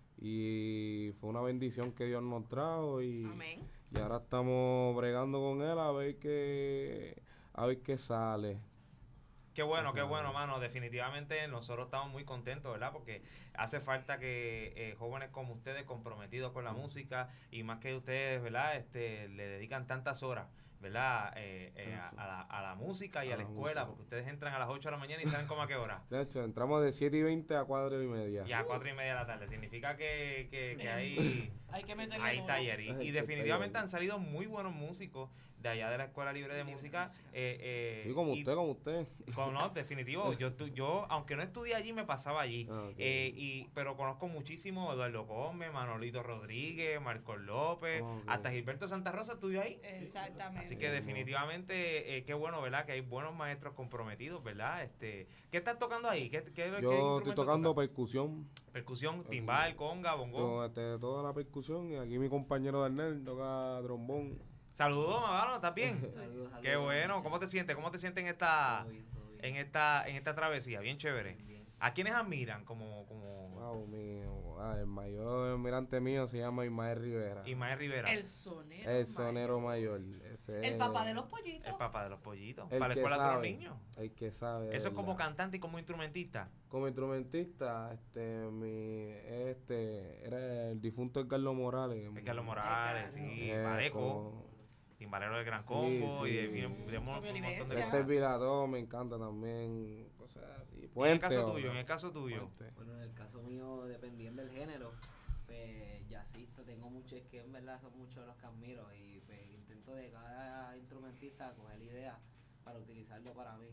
Y fue una bendición que Dios nos trajo y, Amén. y ahora estamos bregando con él a ver qué, a ver qué sale. Qué bueno, qué bueno, mano. Definitivamente nosotros estamos muy contentos, ¿verdad? Porque hace falta que eh, jóvenes como ustedes, comprometidos con la música, y más que ustedes, ¿verdad? Este, le dedican tantas horas, ¿verdad? Eh, eh, a, a la, a la música y a, A la la escuela, música. porque ustedes entran a las ocho de la mañana y salen como a qué hora. De hecho, entramos de siete y veinte a cuatro y media. Y a cuatro y media de la tarde. Significa que, que, que Sí. hay, Hay que meterle hay duro. taller. Y, Hay y que definitivamente taller. han salido muy buenos músicos de allá de la Escuela Libre de Música. Eh, eh, Sí, como y- usted, como usted. Como no, definitivo. Yo, estu- yo, aunque no estudié allí, me pasaba allí. Ah, ok. Eh, y, pero conozco muchísimo a Eduardo Gómez, Manolito Rodríguez, Marcos López, Ok. hasta Gilberto Santa Rosa estudió ahí. Exactamente. Así que definitivamente, eh, qué bueno, ¿verdad? Que hay buenos maestros comprometidos, ¿verdad? Este, ¿qué estás tocando ahí? ¿Qué, qué, qué Yo estoy instrumento tocando tocas? percusión. Percusión, timbal, conga, bongo. Todo, este, toda la percusión. Y aquí mi compañero Darnell toca trombón. Saludos, Mavano, ¿estás bien? Saludos, Qué saludos, bueno. muchachos. ¿Cómo te sientes? ¿Cómo te sientes en esta, Todo bien, todo bien. en esta, en esta travesía? Bien chévere. Bien, bien. ¿A quiénes admiran? Como, como Wow, mío. Ah, el mayor almirante mío se llama Ismael Rivera. Ismael Rivera. El sonero. El sonero mayor. Ese El es papá de los pollitos. El papá de los pollitos. el Para la que escuela de los sabe, niños. El que sabe. de Eso es como verdad. cantante y como instrumentista. Como instrumentista, este, mi, este, era el difunto Edgardo Morales. Es Carlos Morales, sí, Eh, Maleco, como- timbalero del Gran Sí, Combo sí. y de, de- de un montón de Olivencia. cosas. Lester Vilador me encanta también. Cosas así. Y en el Puente, caso ¿o tuyo, no? en el caso tuyo. Puente. Bueno, en el caso mío, dependiendo del género, pues jazzista, tengo muchos que en verdad son muchos los que admiro y pues intento de cada instrumentista coger ideas para utilizarlo para mí.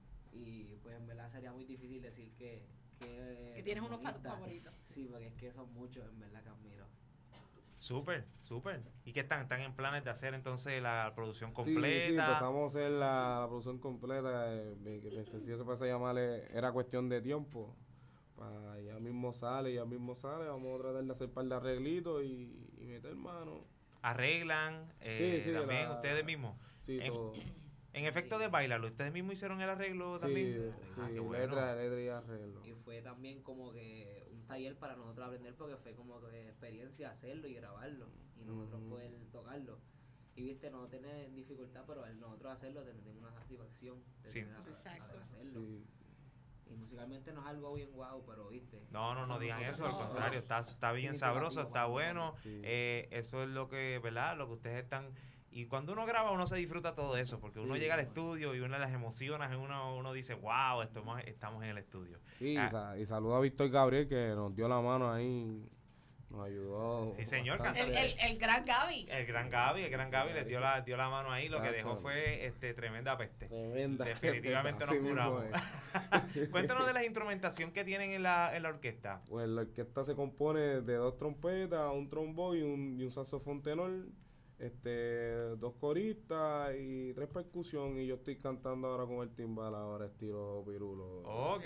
Y pues en verdad sería muy difícil decir que... Que, Que tienes unos fa- artista- favoritos. Sí, porque es que son muchos en verdad que admiro. Súper, súper. ¿Y qué están? ¿Están en planes de hacer entonces la producción Sí, completa? sí, empezamos a hacer la, la producción completa. Eh, mi- que el sencillo se pasa a llamar eh, Era Cuestión de Tiempo. Pa, ya mismo sale, ya mismo sale. Vamos a tratar de hacer un par de arreglitos y, y meter mano. Arreglan, eh, Sí, sí, también la- ustedes mismos. Sí, en, todo. en efecto de bailarlo, ¿ustedes mismos hicieron el arreglo Sí, también? sí, Ah, qué bueno. letra, letra y arreglo. Y fue también como que un taller para nosotros aprender porque fue como que experiencia hacerlo y grabarlo y nosotros Ujú. poder tocarlo. Y viste, no tener dificultad, pero al nosotros hacerlo tenemos una satisfacción de Sí. tener a- Exacto. saber hacerlo. Sí. Y musicalmente no es algo bien guau, pero viste. No, no, no para digan nosotros eso, al es algo contrario, está, está bien significativo sabroso, está para bueno. nosotros. Sí. Eh, eso es lo que, ¿verdad? Lo que ustedes están... Y cuando uno graba, uno se disfruta todo eso, porque uno Sí, llega al bueno. estudio y una de las emociones, uno, uno dice, wow, estamos, estamos en el estudio. Sí, Ah. y, sa- y saludo a Víctor Gabriel que nos dio la mano ahí, nos ayudó. Sí, señor, bastante. El, el, el gran Gaby. El gran Gaby, el gran Gaby le dio la, dio la mano ahí, lo que dejó Sacho. fue este tremenda peste. Tremenda. Definitivamente Así nos mismo curamos. es. Cuéntanos de la instrumentación que tienen en la, en la orquesta. Pues la orquesta se compone de dos trompetas, un trombón y un, y un saxofón tenor. este, dos coristas y tres percusión, y yo estoy cantando ahora con el timbal ahora estilo Pirulo. Ok,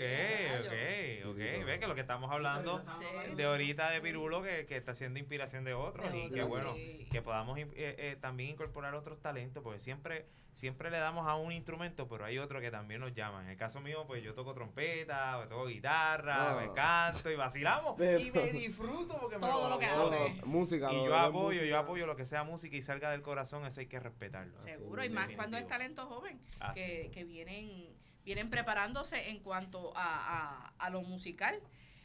ok, ok. Ve que lo que estamos hablando Sí. de ahorita de Pirulo, que, que está siendo inspiración de otros, De y que otros, bueno, sí. que podamos eh, eh, también incorporar otros talentos, porque siempre siempre le damos a un instrumento, pero hay otro que también nos llaman. En el caso mío, pues yo toco trompeta, yo toco guitarra, No. me canto y vacilamos, Pero- y me disfruto porque me Todo lo que gozo. hace. Música, Y lo yo de la apoyo, música. yo apoyo lo que sea música y salga del corazón, eso hay que respetarlo. Seguro, y más cuando es talento joven, Así que, es. que vienen, vienen preparándose en cuanto a, a, a lo musical.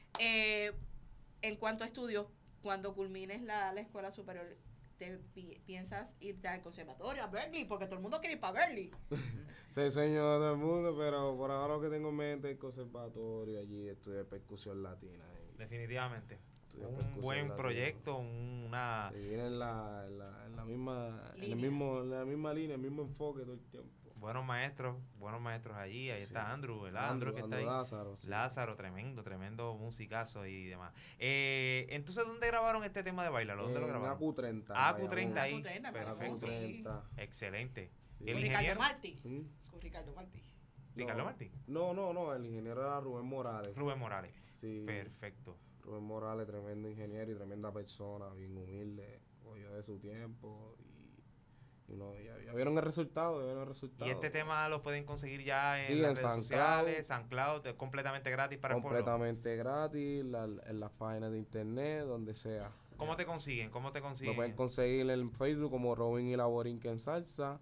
Eh, en cuanto a estudios, cuando culmines la, la escuela superior, ¿te pi- piensas irte al conservatorio, a Berkeley? Porque todo el mundo quiere ir para Berkeley. Se sueño de todo el mundo, pero por ahora lo que tengo en mente es el conservatorio, allí estudiar percusión latina. y Definitivamente. estudiar Un percusión buen latina. proyecto, una... Seguir en la, en la, en la misma, en el Línea. mismo, en la misma línea, el mismo enfoque todo el tiempo. Buenos maestros, buenos maestros allí. Ahí Sí. está Andrew, ¿verdad? Andrew, Andrew, que está Andrew ahí. Lázaro, sí. Lázaro, tremendo, tremendo musicazo y demás. Eh, entonces, ¿dónde grabaron este tema de Bailalo? ¿Dónde lo En grabaron? A Q treinta, en A Q treinta ahí. A Q treinta, Perfecto. A Q treinta. Excelente. Sí. ¿Y el Con Ricardo ingeniero? Martí. ¿Mm? Con Ricardo Martí. ¿Ricardo No. Martí? No, no, no, el ingeniero era Rubén Morales. Rubén Morales. Sí. Perfecto. Rubén Morales, tremendo ingeniero y tremenda persona, bien humilde, cogió de su tiempo y, y no, ya, ya vieron el resultado, ya vieron el resultado. Y este tema lo pueden conseguir ya en Sí, las en redes SoundCloud. sociales, SoundCloud, es completamente gratis para el pueblo. completamente gratis, la- en las páginas de internet, donde sea. ¿Cómo te consiguen? ¿Cómo te Lo consiguen? pueden conseguir en Facebook como Robin y la Borinquen en Salsa.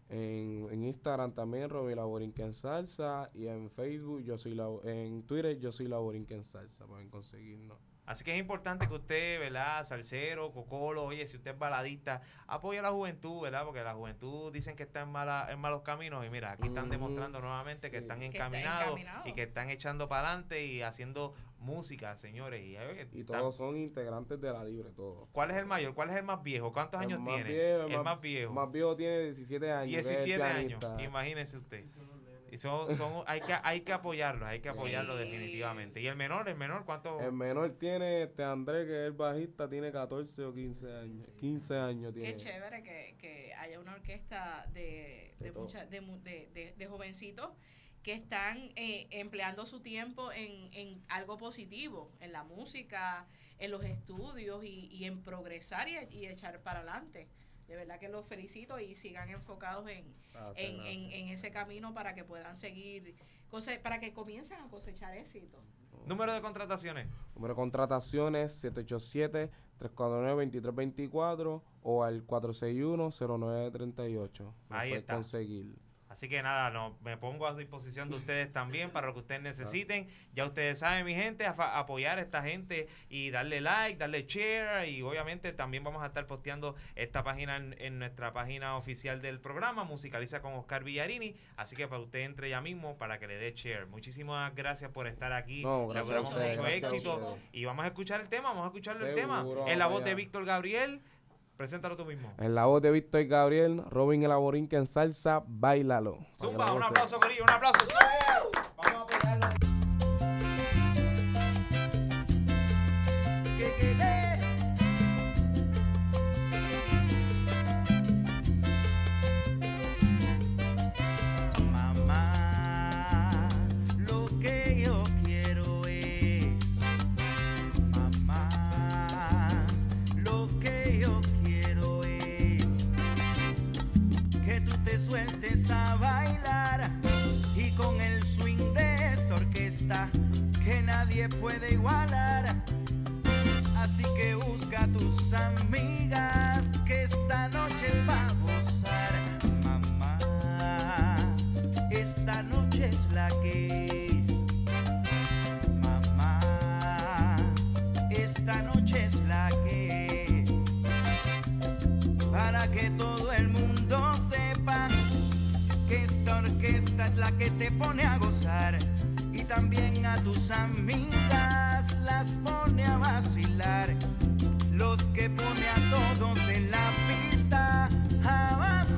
En, en Instagram también Robin y la Borinquen en Salsa. Y en Facebook, yo soy la, en Twitter, yo soy la Borinquen en Salsa. Pueden conseguirnos. Así que es importante que usted, ¿verdad? Salsero, cocolo, oye, si usted es baladista, apoye a la juventud, ¿verdad? Porque la juventud dicen que está en, mala, en malos caminos y mira, aquí están Ujú, demostrando nuevamente que sí. están Que está encaminados encaminado. y que están echando para adelante y haciendo música, señores. Y, oye, Y están- todos son integrantes de la Libre, todos. ¿Cuál es el mayor? ¿Cuál es el más viejo? ¿Cuántos El años más tiene? viejo, el más, viejo. más viejo tiene diecisiete años. que es el diecisiete años, pianista. imagínese usted. Y son, son, hay, que, hay que apoyarlos, hay que apoyarlos Sí. definitivamente. ¿Y el menor? ¿El menor cuánto? El menor tiene, este Andrés, que es el bajista, tiene catorce o quince años. quince años tiene. Qué chévere que, que haya una orquesta de, De de, todo. mucha- de, mu- de- de- de jovencitos que están eh, empleando su tiempo en, en algo positivo, en la música, en los estudios y, y en progresar y, y echar para adelante. De verdad que los felicito y sigan enfocados en, Gracias, en, en, gracias. en ese camino para que puedan seguir, cose- para que comiencen a cosechar éxito. Número de contrataciones. Número de contrataciones siete ocho siete, tres cuatro nueve, dos tres dos cuatro o al cuatro seis uno, cero nueve tres ocho. Lo Ahí pueden está. conseguir. Así que nada, no, me pongo a disposición de ustedes también para lo que ustedes necesiten. Ya ustedes saben, mi gente, a fa- apoyar a esta gente y darle like, darle share. Y obviamente también vamos a estar posteando esta página en, en nuestra página oficial del programa, Musicaliza con Oscar Villarini. Así que para usted entre ya mismo para que le dé share. Muchísimas gracias por estar aquí. No, Le gracias a auguramos ustedes, mucho gracias a éxito. ustedes. Y vamos a escuchar el tema, vamos a escucharlo el tema. Seguro, En la voz vaya. de Víctor Gabriel. Preséntalo tú mismo. En la voz de Víctor Gabriel, Robin y la Borinquen en Salsa, Báilalo. Para que Zumba, lo un gocen. aplauso, Corillo, un aplauso. ¡Sí! Vamos a apoyarlo. Mamá, lo que yo quiero es, mamá, lo que yo quiero es que tú te sueltes a bailar y con el swing de esta orquesta que nadie puede igualar. Así que busca a tus amigas que esta noche es pa' gozar. Mamá, esta noche es la que es. Mamá, esta noche es la que es. Para que todo el mundo sepa que esta orquesta es la que te pone a gozar. Y también a tus amigas las pone a vacilar. Los que pone a todos en la pista a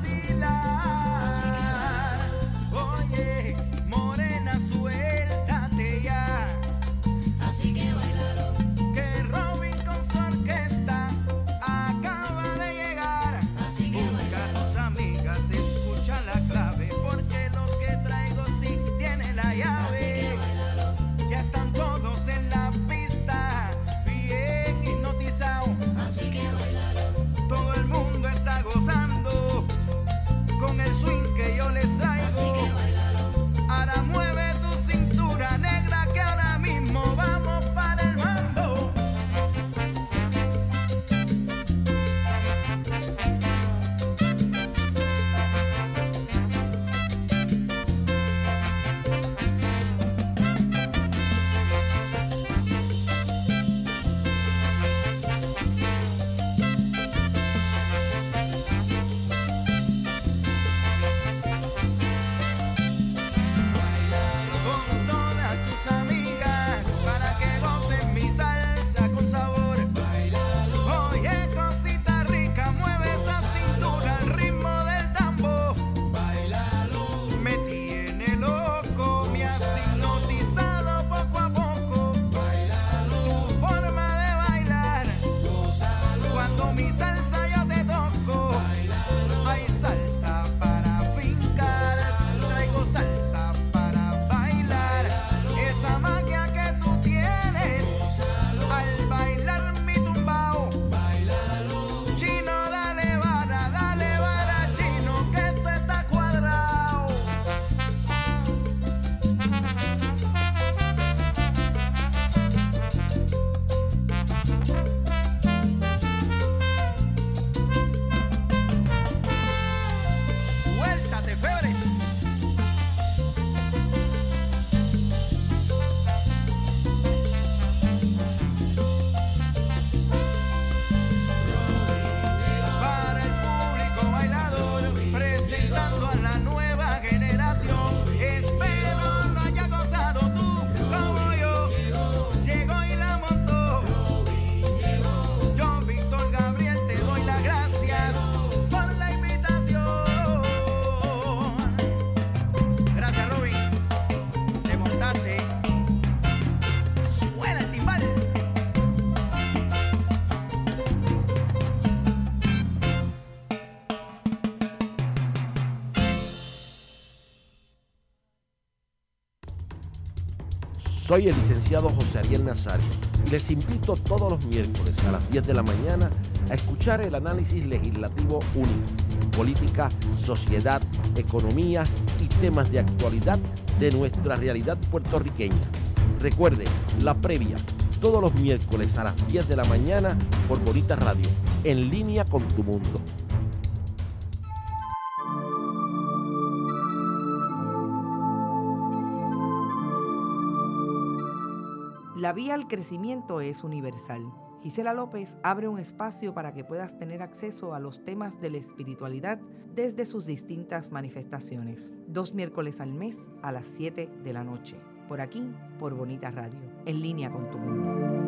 vacilar. Oye, morena, suéltate ya. Así que bailalo. Que Robin con su orquesta acaba de llegar. Así Soy el licenciado José Ariel Nazario y les invito todos los miércoles a las diez de la mañana a escuchar el análisis legislativo único, política, sociedad, economía y temas de actualidad de nuestra realidad puertorriqueña. Recuerde, la previa, todos los miércoles a las diez de la mañana por Bonita Radio, en línea con tu mundo. La vía al crecimiento es universal. Gisela López abre un espacio para que puedas tener acceso a los temas de la espiritualidad desde sus distintas manifestaciones. Dos miércoles al mes a las siete de la noche. Por aquí, por Bonita Radio, en línea con tu mundo.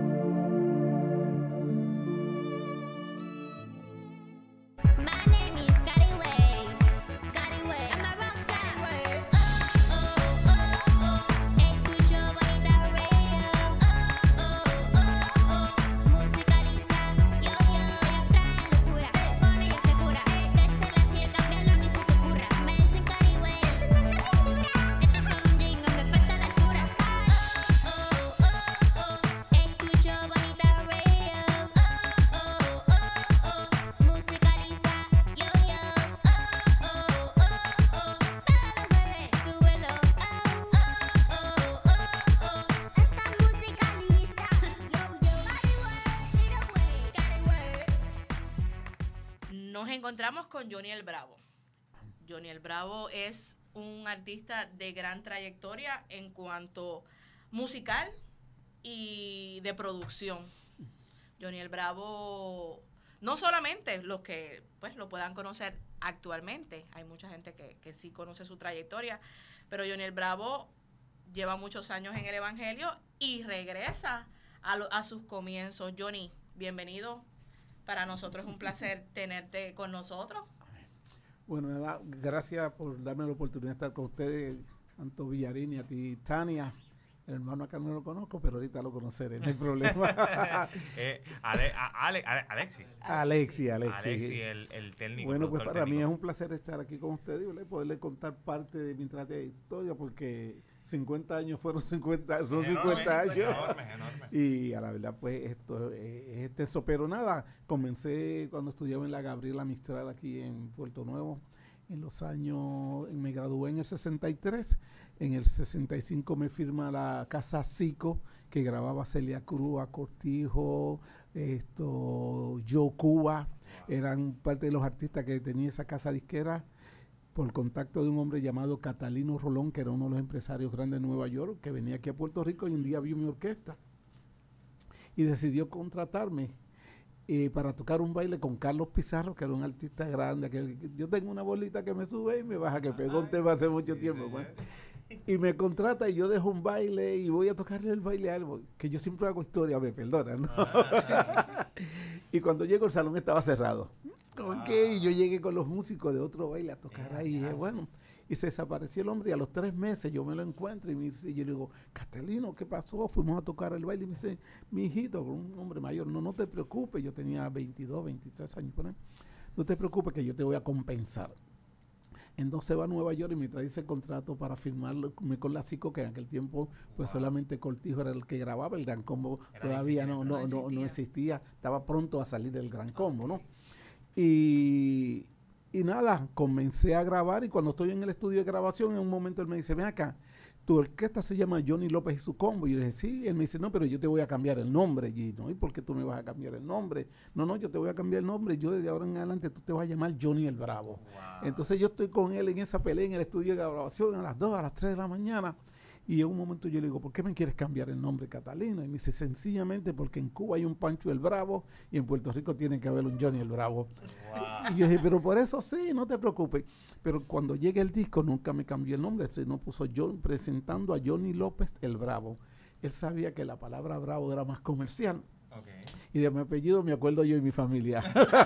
Nos encontramos con Johnny el Bravo. Johnny el Bravo es un artista de gran trayectoria en cuanto musical y de producción. Johnny el Bravo, no solamente los que pues lo puedan conocer actualmente, hay mucha gente que, que sí conoce su trayectoria, pero Johnny el Bravo lleva muchos años en el Evangelio y regresa a, lo, a sus comienzos. Johnny, bienvenido. Para nosotros es un placer tenerte con nosotros. Bueno, nada, gracias por darme la oportunidad de estar con ustedes, tanto Villarín y a ti, Tania. El hermano acá no lo conozco, pero ahorita lo conoceré, no hay problema. eh, Ale, Ale, Ale, Alexi. Alexi, Alexi. Alexi, el, el técnico. Bueno, pues para técnico. mí es un placer estar aquí con ustedes y poderles contar parte de mi trayectoria, porque cincuenta años fueron cincuenta, son enorme, cincuenta años. Enorme, enorme. Y a la verdad, pues esto es extenso, pero nada, comencé cuando estudiaba en la Gabriela Mistral aquí en Puerto Nuevo. En los años, me gradué en el sesenta y tres, en el sesenta y cinco me firma la Casa Zico, que grababa Celia Cruz, A Cortijo, esto, Joe Cuba, eran parte de los artistas que tenía esa casa disquera, por contacto de un hombre llamado Catalino Rolón, que era uno de los empresarios grandes de Nueva York, que venía aquí a Puerto Rico y un día vio mi orquesta y decidió contratarme Eh, para tocar un baile con Carlos Pizarro, que era un artista grande. Que yo tengo una bolita que me sube y me baja, que pegó un tema hace mucho tiempo. Pues. Y me contrata y yo dejo un baile y voy a tocarle el baile a algo, que yo siempre hago historia, me perdona, ¿no? Y cuando llego el salón estaba cerrado. Ok, y yo llegué con los músicos de otro baile a tocar ahí. Y dije, bueno, y se desapareció el hombre y a los tres meses yo me lo encuentro y, me dice, y yo le digo, Catalino, ¿qué pasó? Fuimos a tocar el baile y me dice, mi hijito, un hombre mayor, no, no te preocupes, yo tenía veintidós, veintitrés años por ahí, no te preocupes que yo te voy a compensar. Entonces va a Nueva York y me trae ese contrato para firmarlo con la Zico, que en aquel tiempo pues wow. solamente Cortijo era el que grababa, el Gran Combo era todavía no, no, no, no, no existía, estaba pronto a salir el Gran Combo, ¿no? Y, y nada, comencé a grabar y cuando estoy en el estudio de grabación, en un momento él me dice, ven acá, tu orquesta se llama Johnny López y su combo. Y yo le dije, sí. Él me dice, no, pero yo te voy a cambiar el nombre. Y yo, no, ¿y por qué tú me vas a cambiar el nombre? No, no, yo te voy a cambiar el nombre. Yo desde ahora en adelante tú te vas a llamar Johnny el Bravo. Wow. Entonces yo estoy con él en esa pelea en el estudio de grabación a las dos, a las tres de la mañana. Y en un momento yo le digo, ¿por qué me quieres cambiar el nombre, Catalino? Y me dice, sencillamente porque en Cuba hay un Pancho el Bravo y en Puerto Rico tiene que haber un Johnny el Bravo. Wow. Y yo dije, pero por eso sí, no te preocupes. Pero cuando llegue el disco nunca me cambió el nombre, sino puso John presentando a Johnny López el Bravo. Él sabía que la palabra bravo era más comercial. Okay. Y de mi apellido me acuerdo yo y mi familia.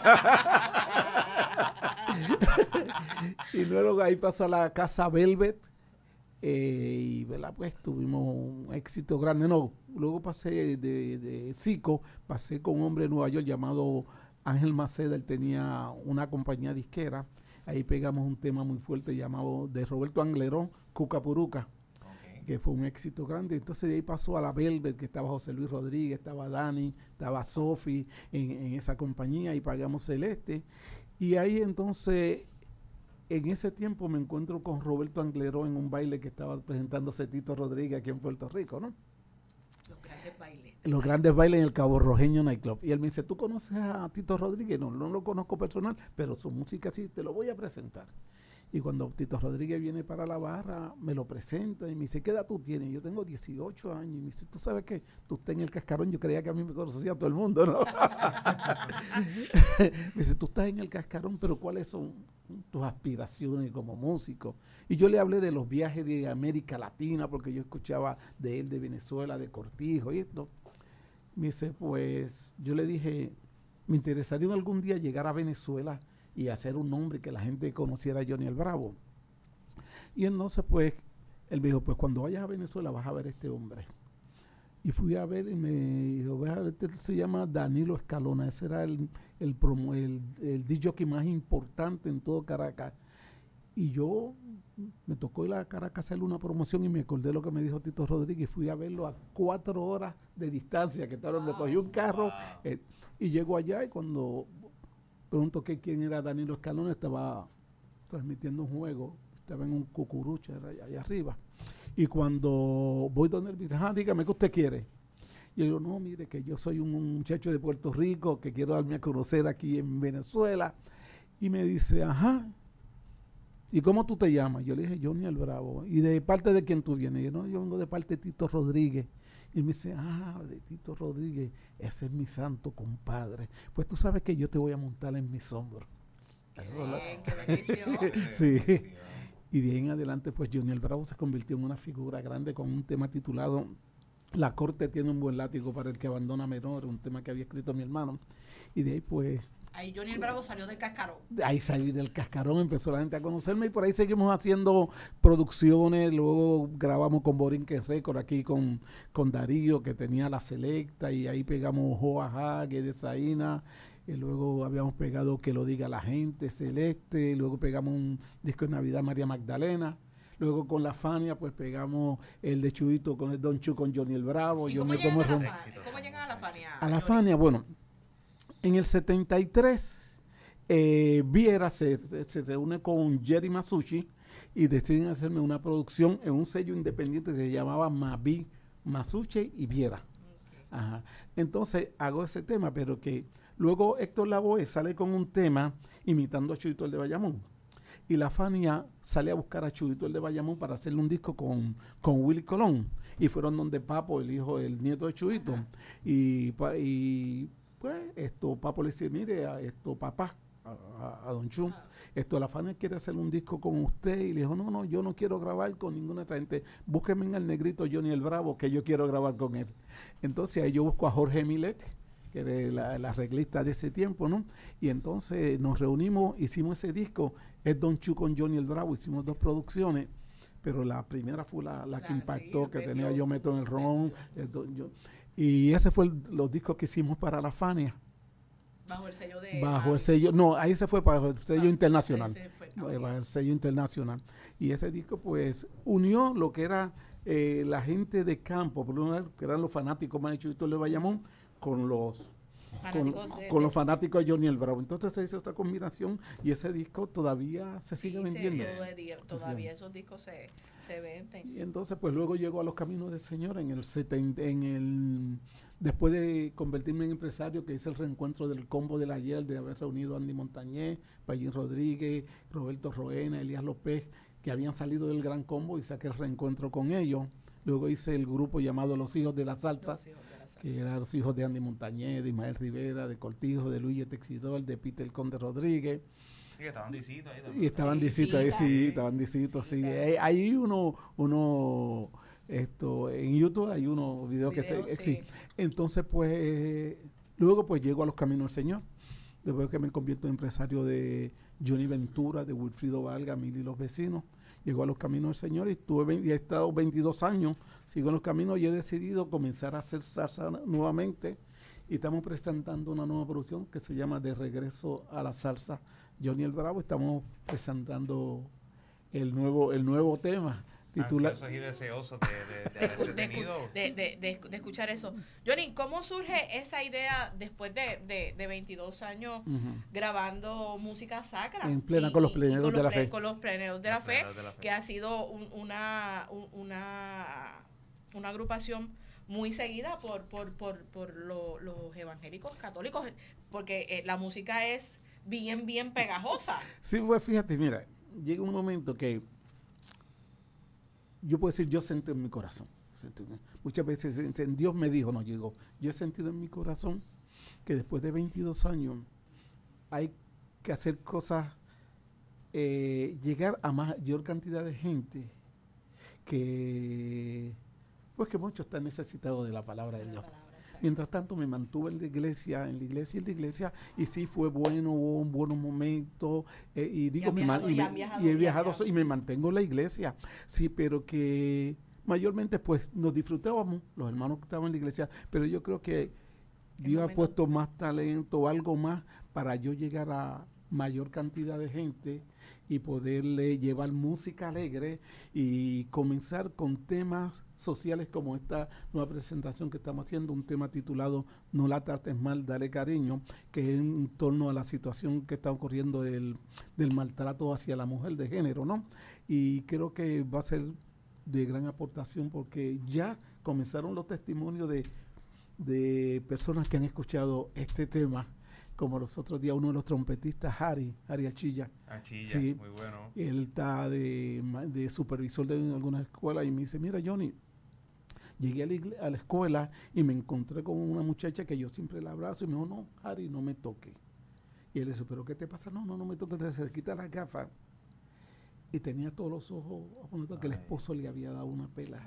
Y luego ahí pasó a la Casa Velvet. Eh, y ¿verdad? Pues tuvimos un éxito grande. No, luego pasé de, de Zico, pasé con un hombre de Nueva York llamado Ángel Maceda. Él tenía una compañía disquera. Ahí pegamos un tema muy fuerte llamado de Roberto Anglerón, Cuca Puruca, okay. que fue un éxito grande. Entonces de ahí pasó a la Velvet, que estaba José Luis Rodríguez, estaba Dani, estaba Sofi en, en esa compañía, y pagamos Celeste. Y ahí entonces, en ese tiempo me encuentro con Roberto Angleró en un baile que estaba presentándose Tito Rodríguez aquí en Puerto Rico, ¿no? Los grandes bailes. Los grandes bailes en el Cabo Rojeño Nightclub. Y él me dice, ¿tú conoces a Tito Rodríguez? No, no lo conozco personal, pero su música sí, te lo voy a presentar. Y cuando Tito Rodríguez viene para la barra, me lo presenta y me dice, ¿qué edad tú tienes? Yo tengo dieciocho años. Y me dice, ¿tú sabes qué? Tú estás en el Cascarón. Yo creía que a mí me conocía todo el mundo, ¿no? Me dice, tú estás en el Cascarón, pero ¿cuáles son tus aspiraciones como músico? Y yo le hablé de los viajes de América Latina, porque yo escuchaba de él, de Venezuela, de Cortijo y esto. Me dice, pues, yo le dije, me interesaría algún día llegar a Venezuela y hacer un nombre que la gente conociera a Johnny el Bravo. Y entonces, pues, él me dijo, pues cuando vayas a Venezuela vas a ver a este hombre. Y fui a ver y me dijo, ve a ver, este se llama Danilo Escalona. Ese era el, el, promo, el, el D J más importante en todo Caracas. Y yo me tocó ir a Caracas a hacerle una promoción y me acordé lo que me dijo Tito Rodríguez. Fui a verlo a cuatro horas de distancia, que estaba, me cogí un carro wow. eh, y llego allá, y cuando pregunto que quién era Danilo Escalona, estaba transmitiendo un juego, estaba en un cucurucho allá, allá arriba. Y cuando voy donde él me dice, ah, dígame, ¿qué usted quiere? Y yo digo, no, mire, que yo soy un muchacho de Puerto Rico que quiero darme a conocer aquí en Venezuela. Y me dice, ajá, ¿y cómo tú te llamas? Yo le dije, Johnny el Bravo. ¿Y de parte de quién tú vienes? Y yo, no, yo vengo de parte de Tito Rodríguez. Y me dice, ah, de Tito Rodríguez, ese es mi santo compadre. Pues tú sabes que yo te voy a montar en mis hombros. Bien, qué bendición. Sí. Y de ahí en adelante, pues Johnny el Bravo se convirtió en una figura grande con un tema titulado La corte tiene un buen látigo para el que abandona menor, un tema que había escrito mi hermano. Y de ahí, pues... Ahí Johnny el Bravo salió del Cascarón. Ahí salí del Cascarón, empezó la gente a conocerme, y por ahí seguimos haciendo producciones. Luego grabamos con Borinquen Record aquí con, con Darío, que tenía La Selecta, y ahí pegamos Joajá, que de Saína. Y luego habíamos pegado Que lo diga la gente, Celeste. Luego pegamos un disco de Navidad, María Magdalena. Luego con La Fania, pues pegamos el de Chuito con el Don Chu con Johnny el Bravo. ¿Y Yo cómo, me llegan como a rom- la Fania? ¿Cómo llegan a La Fania? A La Fania, bueno, en el setenta y tres, eh, Viera se, se reúne con Jerry Masucci y deciden hacerme una producción en un sello independiente que se llamaba Mavi, Masucci y Viera. Ajá. Entonces hago ese tema, pero que luego Héctor Lavoe sale con un tema imitando a Chuito el de Bayamón. Y La Fania sale a buscar a Chuito el de Bayamón para hacerle un disco con, con Willy Colón. Y fueron donde Papo, el hijo, el nieto de Chuito. Y, pa- y pues esto, Papo le dice, mire, a esto, papá, a, a- a Don Chu, esto, La Fania quiere hacer un disco con usted. Y le dijo, no, no, yo no quiero grabar con ninguna de esa gente. Búsqueme en el negrito Johnny el Bravo, que yo quiero grabar con él. Entonces ahí yo busco a Jorge Milet, que era la, la arreglista de ese tiempo, ¿no? Y entonces nos reunimos, hicimos ese disco, es Don Chu con Johnny el Bravo, hicimos dos producciones, pero la primera fue la, la que Claro, impactó, sí, que Pedro. tenía Yo Meto en el Ron, eh, don- yo- y ese fue el- los discos que hicimos para La Fania. Bajo el sello de... Bajo el sello, no, ahí se fue para el sello Ah, internacional. ahí se fue, Eh, Bajo el sello internacional. Y ese disco, pues, unió lo que era eh, la gente de campo, por un lado, que eran los fanáticos más de Chuito de Bayamón, con los con, Fanáticos de- con los fanáticos de Johnny el Bravo. Entonces se hizo esta combinación y ese disco todavía se sigue Sí, se- vendiendo. todavía, Entonces, todavía esos discos se, se venden. y entonces, pues luego llegó a Los Caminos del Señor en el setenta, en el después de convertirme en empresario, que hice el reencuentro del combo del ayer, de haber reunido a Andy Montañez, Payín Rodríguez, Roberto Roena, Elías López, que habían salido del gran combo, y saqué el reencuentro con ellos. Luego hice el grupo llamado Los Hijos de la Salsa, Los Hijos de la Salsa. que eran los hijos de Andy Montañez, de Ismael Rivera, de Cortijo, de Luis Texidor, de Peter Conde Rodríguez. Sí, que estaban dicitos ahí. Y estaban Sí, dicitos ahí, sí, sí, estaban dicitos, sí. Hay, hay uno, uno, esto, en YouTube hay unos videos que Videos, este- sí. sí. Entonces, pues, eh, luego pues llego a Los Caminos del Señor. Después que me convierto en empresario de Johnny Ventura, de Wilfrido Valga, Mil y los Vecinos. Llego a Los Caminos del Señor y estuve veinte y he estado veintidós años, sigo en Los Caminos y he decidido comenzar a hacer salsa nuevamente. Y estamos presentando una nueva producción que se llama De Regreso a la Salsa, Johnny el Bravo. Estamos presentando el nuevo, el nuevo tema titula... Ansiosos y deseosos de, de, de, de, de, tenido. de, de, de, de escuchar eso. Johnny, ¿cómo surge esa idea después de, de, de veintidós años Ujú. grabando música sacra? En plena Y- con los y- y pleneros con de los la ple- fe. Con los pleneros de la Los fe, pleneros de la fe. que ha sido un- una, un- una, una agrupación muy seguida por, por, por, por lo- los evangélicos católicos, porque eh, la música es bien, bien pegajosa. Sí, pues fíjate, mira, llega un momento que yo puedo decir, yo sentí en mi corazón. Sentí- Muchas veces sentí- Dios me dijo, no, yo digo, yo he sentido en mi corazón que después de veintidós años hay que hacer cosas, eh, llegar a mayor cantidad de gente que, pues que muchos están necesitados de la palabra de Dios. Mientras tanto me mantuve en la iglesia, en la iglesia, en la iglesia, y sí fue bueno, hubo un buenos momentos, eh, y digo, han me viajado, man- y, y me- han viajado, y he y han viajado viajado. y me mantengo en la iglesia, sí, pero que mayormente pues nos disfrutábamos, los hermanos que estaban en la iglesia, pero yo creo que Dios ha momento. puesto más talento, algo más, para yo llegar a mayor cantidad de gente y poderle llevar música alegre y comenzar con temas sociales como esta nueva presentación que estamos haciendo, un tema titulado No la trates mal, dale cariño, que es en torno a la situación que está ocurriendo del, del maltrato hacia la mujer de género, ¿no? Y creo que va a ser de gran aportación porque ya comenzaron los testimonios de, de personas que han escuchado este tema, como los otros días uno de los trompetistas, Harry, Harry Achilla. Achilla, Sí, muy bueno. él está de, ma- de supervisor de algunas escuelas y me dice, mira Johnny, llegué a la, igle- a la escuela y me encontré con una muchacha que yo siempre la abrazo y me dijo, no, Harry, no me toque. Y él dice, ¿pero qué te pasa? No, no, no me toque. Entonces se quita las gafas y tenía todos los ojos apuntados que el esposo le había dado una pela.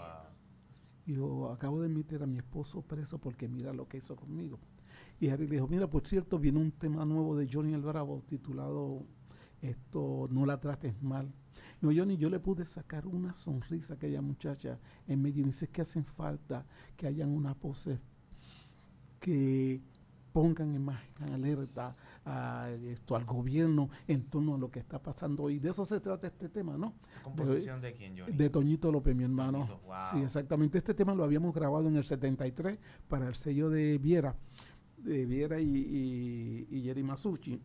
Y yo acabo de meter a mi esposo preso porque mira lo que hizo conmigo. Y Harry le dijo, mira, por cierto, viene un tema nuevo de Johnny el Bravo titulado esto, No la trates mal. No, Johnny, yo le pude sacar una sonrisa a aquella muchacha en medio. Y me dice que hacen falta que hayan una pose que pongan en más en alerta a esto, al gobierno en torno a lo que está pasando hoy. De eso se trata este tema, ¿no? ¿Esa composición de quién, Johnny? De Toñito López, mi hermano. Toñito, wow. Sí, exactamente. Este tema lo habíamos grabado en el setenta y tres para el sello de Viera, de Viera y, y, y Jerry Masucci.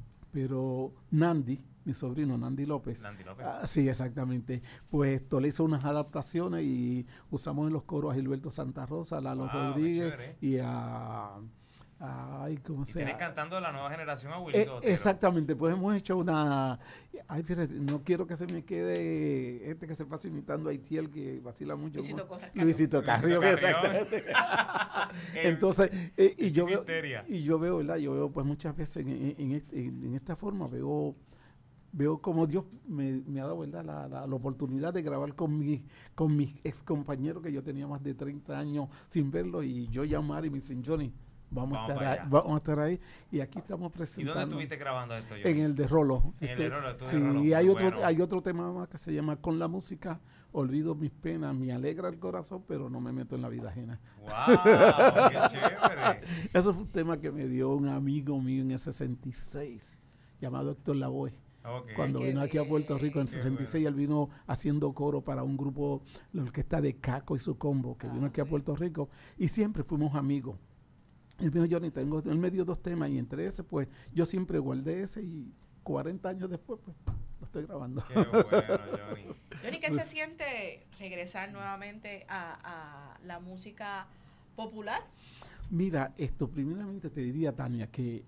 Pero Nandi, mi sobrino Nandi López. Nandi López. Ah, sí, exactamente. Pues esto le hizo unas adaptaciones y usamos en los coros a Gilberto Santa Rosa, a Lalo Wow, qué Rodríguez chévere. y a... Ay, ¿cómo Y se tienes llama? cantando la nueva generación a Eh, Wilito Otero. exactamente, pues hemos hecho una... Ay, fíjate, no quiero que se me quede este que se pasa imitando a Haitiel, que vacila mucho. Luisito como- Carrión. Luisito Carrión, Luisito exactamente. Carrión. Entonces, eh, y yo veo, Misteria. y yo veo, ¿verdad? Yo veo pues muchas veces en, en- en este- en- en esta forma, veo veo como Dios me, me ha dado, ¿verdad? La, la, la oportunidad de grabar con, mi, con mis ex compañeros que yo tenía más de treinta años sin verlo y yo llamar y me dicen, Johnny, Vamos, Vamos a estar para ahí, allá. vamos a estar ahí y aquí estamos ¿Y presentando. dónde estuviste grabando esto, Johnny? En el de Rolo. En el Este, de Rolo, tú de sí, Rolo, y hay muy otro, bueno. hay otro tema más que se llama Con la música, olvido mis penas, me alegra el corazón, pero no me meto en la vida ajena. ¡Wow! ¡Qué chévere! Eso fue un tema que me dio un amigo mío en el sesenta y seis, llamado Héctor Lavoe. Ok. Cuando Qué vino aquí a Puerto Rico en el Qué sesenta y seis, él vino haciendo coro para un grupo, la orquesta de Caco y su combo, que vino aquí a Puerto Rico, y siempre fuimos amigos. Él me dijo, Johnny, tengo, él me dio dos temas, y entre ese, pues, yo siempre guardé ese, y cuarenta años después, pues, lo estoy grabando. Qué bueno, Johnny. Johnny, ¿qué Pues- se siente regresar nuevamente a, a la música popular? Mira, esto, primeramente te diría, Tania, que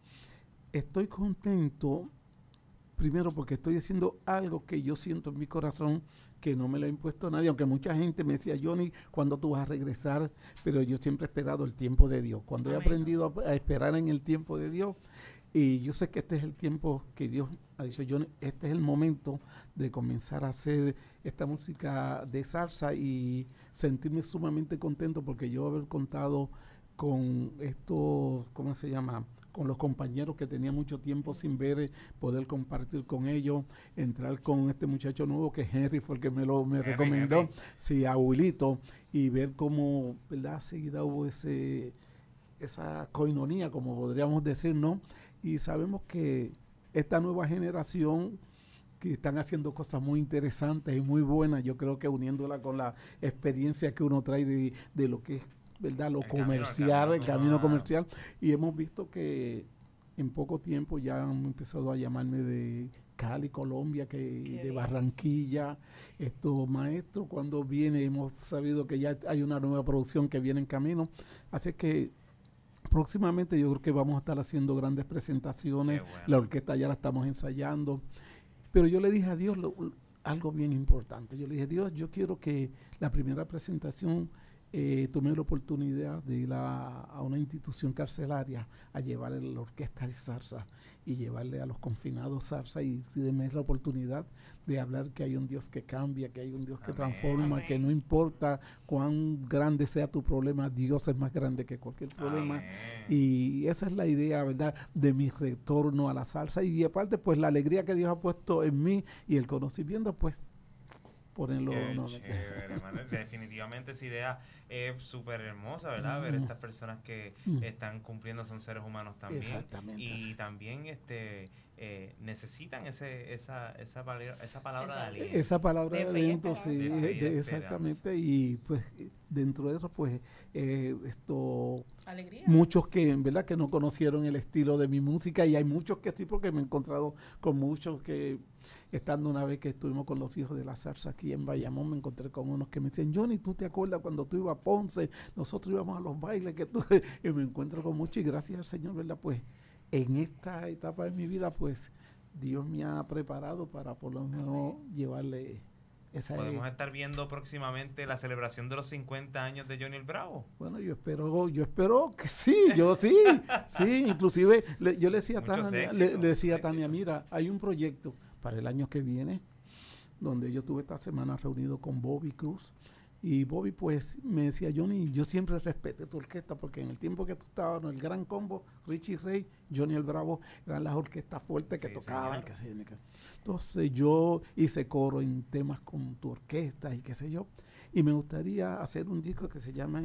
estoy contento, primero porque estoy haciendo algo que yo siento en mi corazón, que no me lo ha impuesto nadie, aunque mucha gente me decía, Johnny, ¿cuándo tú vas a regresar? Pero yo siempre he esperado el tiempo de Dios. Cuando Amén. he aprendido a, a esperar en el tiempo de Dios, y yo sé que este es el tiempo que Dios ha dicho, Johnny, este es el momento de comenzar a hacer esta música de salsa y sentirme sumamente contento porque yo haber contado con estos, ¿cómo se llama?, con los compañeros que tenía mucho tiempo sin ver, eh, poder compartir con ellos, entrar con este muchacho nuevo que Henry fue el que me lo me Henry, recomendó, Henry. sí, a Wilito, y ver cómo, ¿verdad?, seguida hubo ese esa coinonía, como podríamos decir, ¿no? Y sabemos que esta nueva generación que están haciendo cosas muy interesantes y muy buenas. Yo creo que uniéndola con la experiencia que uno trae de, de lo que es, ¿verdad?, lo El camino, el comercial, camino, el camino ah. comercial. Y hemos visto que en poco tiempo ya han empezado a llamarme de Cali, Colombia, que de bien. Barranquilla. Estos maestros, cuando viene, hemos sabido que ya hay una nueva producción que viene en camino. Así que próximamente yo creo que vamos a estar haciendo grandes presentaciones. Qué bueno. La orquesta ya la estamos ensayando. Pero yo le dije a Dios lo- algo bien importante. Yo le dije, Dios, yo quiero que la primera presentación eh, tomé la oportunidad de ir a, a una institución carcelaria a llevarle la orquesta de salsa y llevarle a los confinados salsa y déme la oportunidad de hablar que hay un Dios que cambia, que hay un Dios que transforma, amén. que no importa cuán grande sea tu problema, Dios es más grande que cualquier problema. Amén. Y esa es la idea, ¿verdad?, de mi retorno a la salsa. Y aparte, pues la alegría que Dios ha puesto en mí y el conocimiento, pues ponerlo Qué no, chévere, Manuel. Definitivamente esa idea es súper hermosa, ¿verdad? Ver Mm. estas personas que Mm. están cumpliendo, son seres humanos también. Exactamente, Y sí. también este eh, necesitan ese esa esa, palabra, esa palabra de Exacto. aliento. Esa palabra De de fe y aliento, esperanza. sí, De fe y de- esperanza. exactamente. Y pues dentro de eso, pues eh, esto Alegría. muchos que en verdad que no conocieron el estilo de mi música y hay muchos que sí, porque me he encontrado con muchos que estando una vez que estuvimos con los hijos de la salsa aquí en Bayamón, me encontré con unos que me decían, Johnny, ¿tú te acuerdas cuando tú ibas a Ponce? Nosotros íbamos a los bailes que tú... Y me encuentro con muchos y gracias al Señor, ¿verdad? Pues en esta etapa de mi vida, pues Dios me ha preparado para por lo menos llevarle esa... Podemos estar viendo próximamente la celebración de los cincuenta años de Johnny el Bravo. Bueno, yo espero, yo espero que sí, yo sí, sí, inclusive le- yo le decía a Muchos Tania, éxitos, le, le decía a muchos Tania, mira, hay un proyecto para el año que viene, donde yo tuve esta semana reunido con Bobby Cruz, y Bobby pues me decía, Johnny, yo siempre respeté tu orquesta, porque en el tiempo que tú estabas en el Gran Combo, Richie Ray, Johnny el Bravo, eran las orquestas fuertes que Sí, tocaban, señor. que sé yo, que- entonces yo hice coro en temas con tu orquesta y qué sé yo, y me gustaría hacer un disco que se llame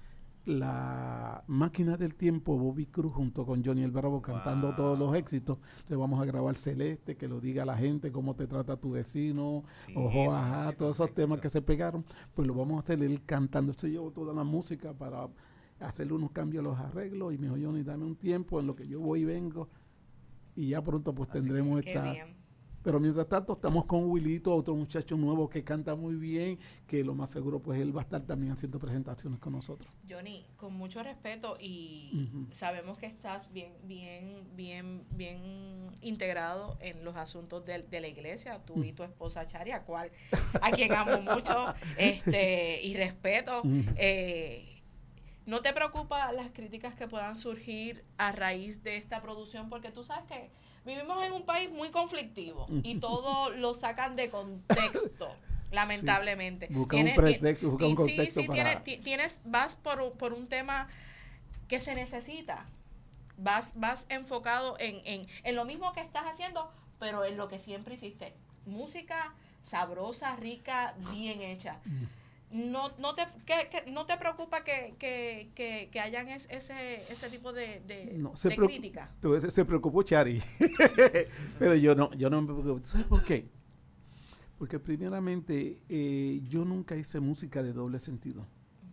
La Máquina del Tiempo, Bobby Cruz junto con Johnny el Bravo cantando Wow. todos los éxitos. Entonces vamos a grabar Celeste, que lo diga la gente, cómo te trata tu vecino, Sí, ojo, son ajá, éxitos, todos esos éxitos. temas que se pegaron, pues lo vamos a hacer él cantando. Entonces llevo toda la música para hacerle unos cambios a los arreglos y me dijo, Johnny, dame un tiempo en lo que yo voy y vengo y ya pronto pues tendremos Qué esta... bien. Pero mientras tanto estamos con Wilito, otro muchacho nuevo que canta muy bien, que lo más seguro pues él va a estar también haciendo presentaciones con nosotros. Johnny, con mucho respeto y Ujú. sabemos que estás bien, bien, bien, bien integrado en los asuntos de, de la iglesia, tú y tu esposa Chari, a cual, a quien amo mucho, este, y respeto. Ujú. Eh, ¿No te preocupa las críticas que puedan surgir a raíz de esta producción? Porque tú sabes que vivimos en un país muy conflictivo y todo lo sacan de contexto, lamentablemente. Busca un Tienes- pretexto, busca un sí, contexto sí, para- tienes, ti- tienes, vas por, un- por un tema que se necesita. Vas, vas enfocado en, en, en lo mismo que estás haciendo, pero en lo que siempre hiciste. Música sabrosa, rica, bien hecha. No, no, te, que, que- no te preocupa que, que, que, que hayan es- ese, ese tipo de, de, No, se, de preocu- crítica. tú ves, se preocupó Chari, pero yo no, yo no me preocupo. ¿Sabes por qué? Porque primeramente eh, yo nunca hice música de doble sentido.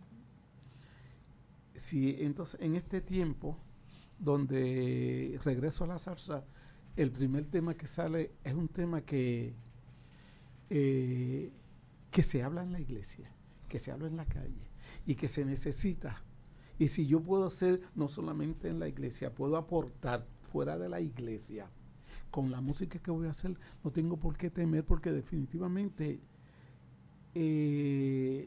Sí, entonces en este tiempo donde regreso a la salsa, el primer tema que sale es un tema que eh, que se habla en la iglesia, que se habla en la calle y que se necesita. Y si yo puedo hacer, no solamente en la iglesia, puedo aportar fuera de la iglesia con la música que voy a hacer, no tengo por qué temer, porque definitivamente eh,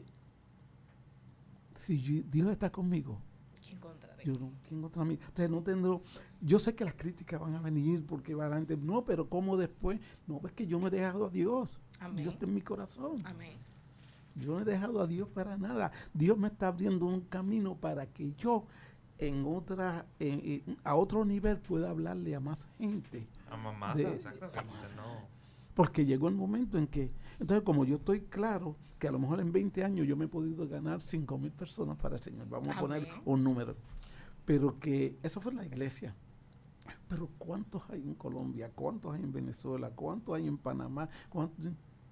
si yo- Dios está conmigo, ¿Quién contra ti? yo no, ¿quién contra mí? Entonces no tendré, yo sé que las críticas van a venir porque van a decir, no, pero ¿cómo después? No, es que yo no he dejado a Dios. Amén. Dios está en mi corazón. Amén. Yo no he dejado a Dios para nada. Dios me está abriendo un camino para que yo en otra, en- en- a otro nivel pueda hablarle a más gente. A más masa, De- exacto. que a entonces no. Porque llegó el momento en que, entonces como yo estoy claro que a lo mejor en veinte años yo me he podido ganar cinco mil personas para el Señor, vamos a poner Amén. un número, pero que eso fue en la iglesia. Pero ¿cuántos hay en Colombia? ¿Cuántos hay en Venezuela? ¿Cuántos hay en Panamá? ¿Cuántos?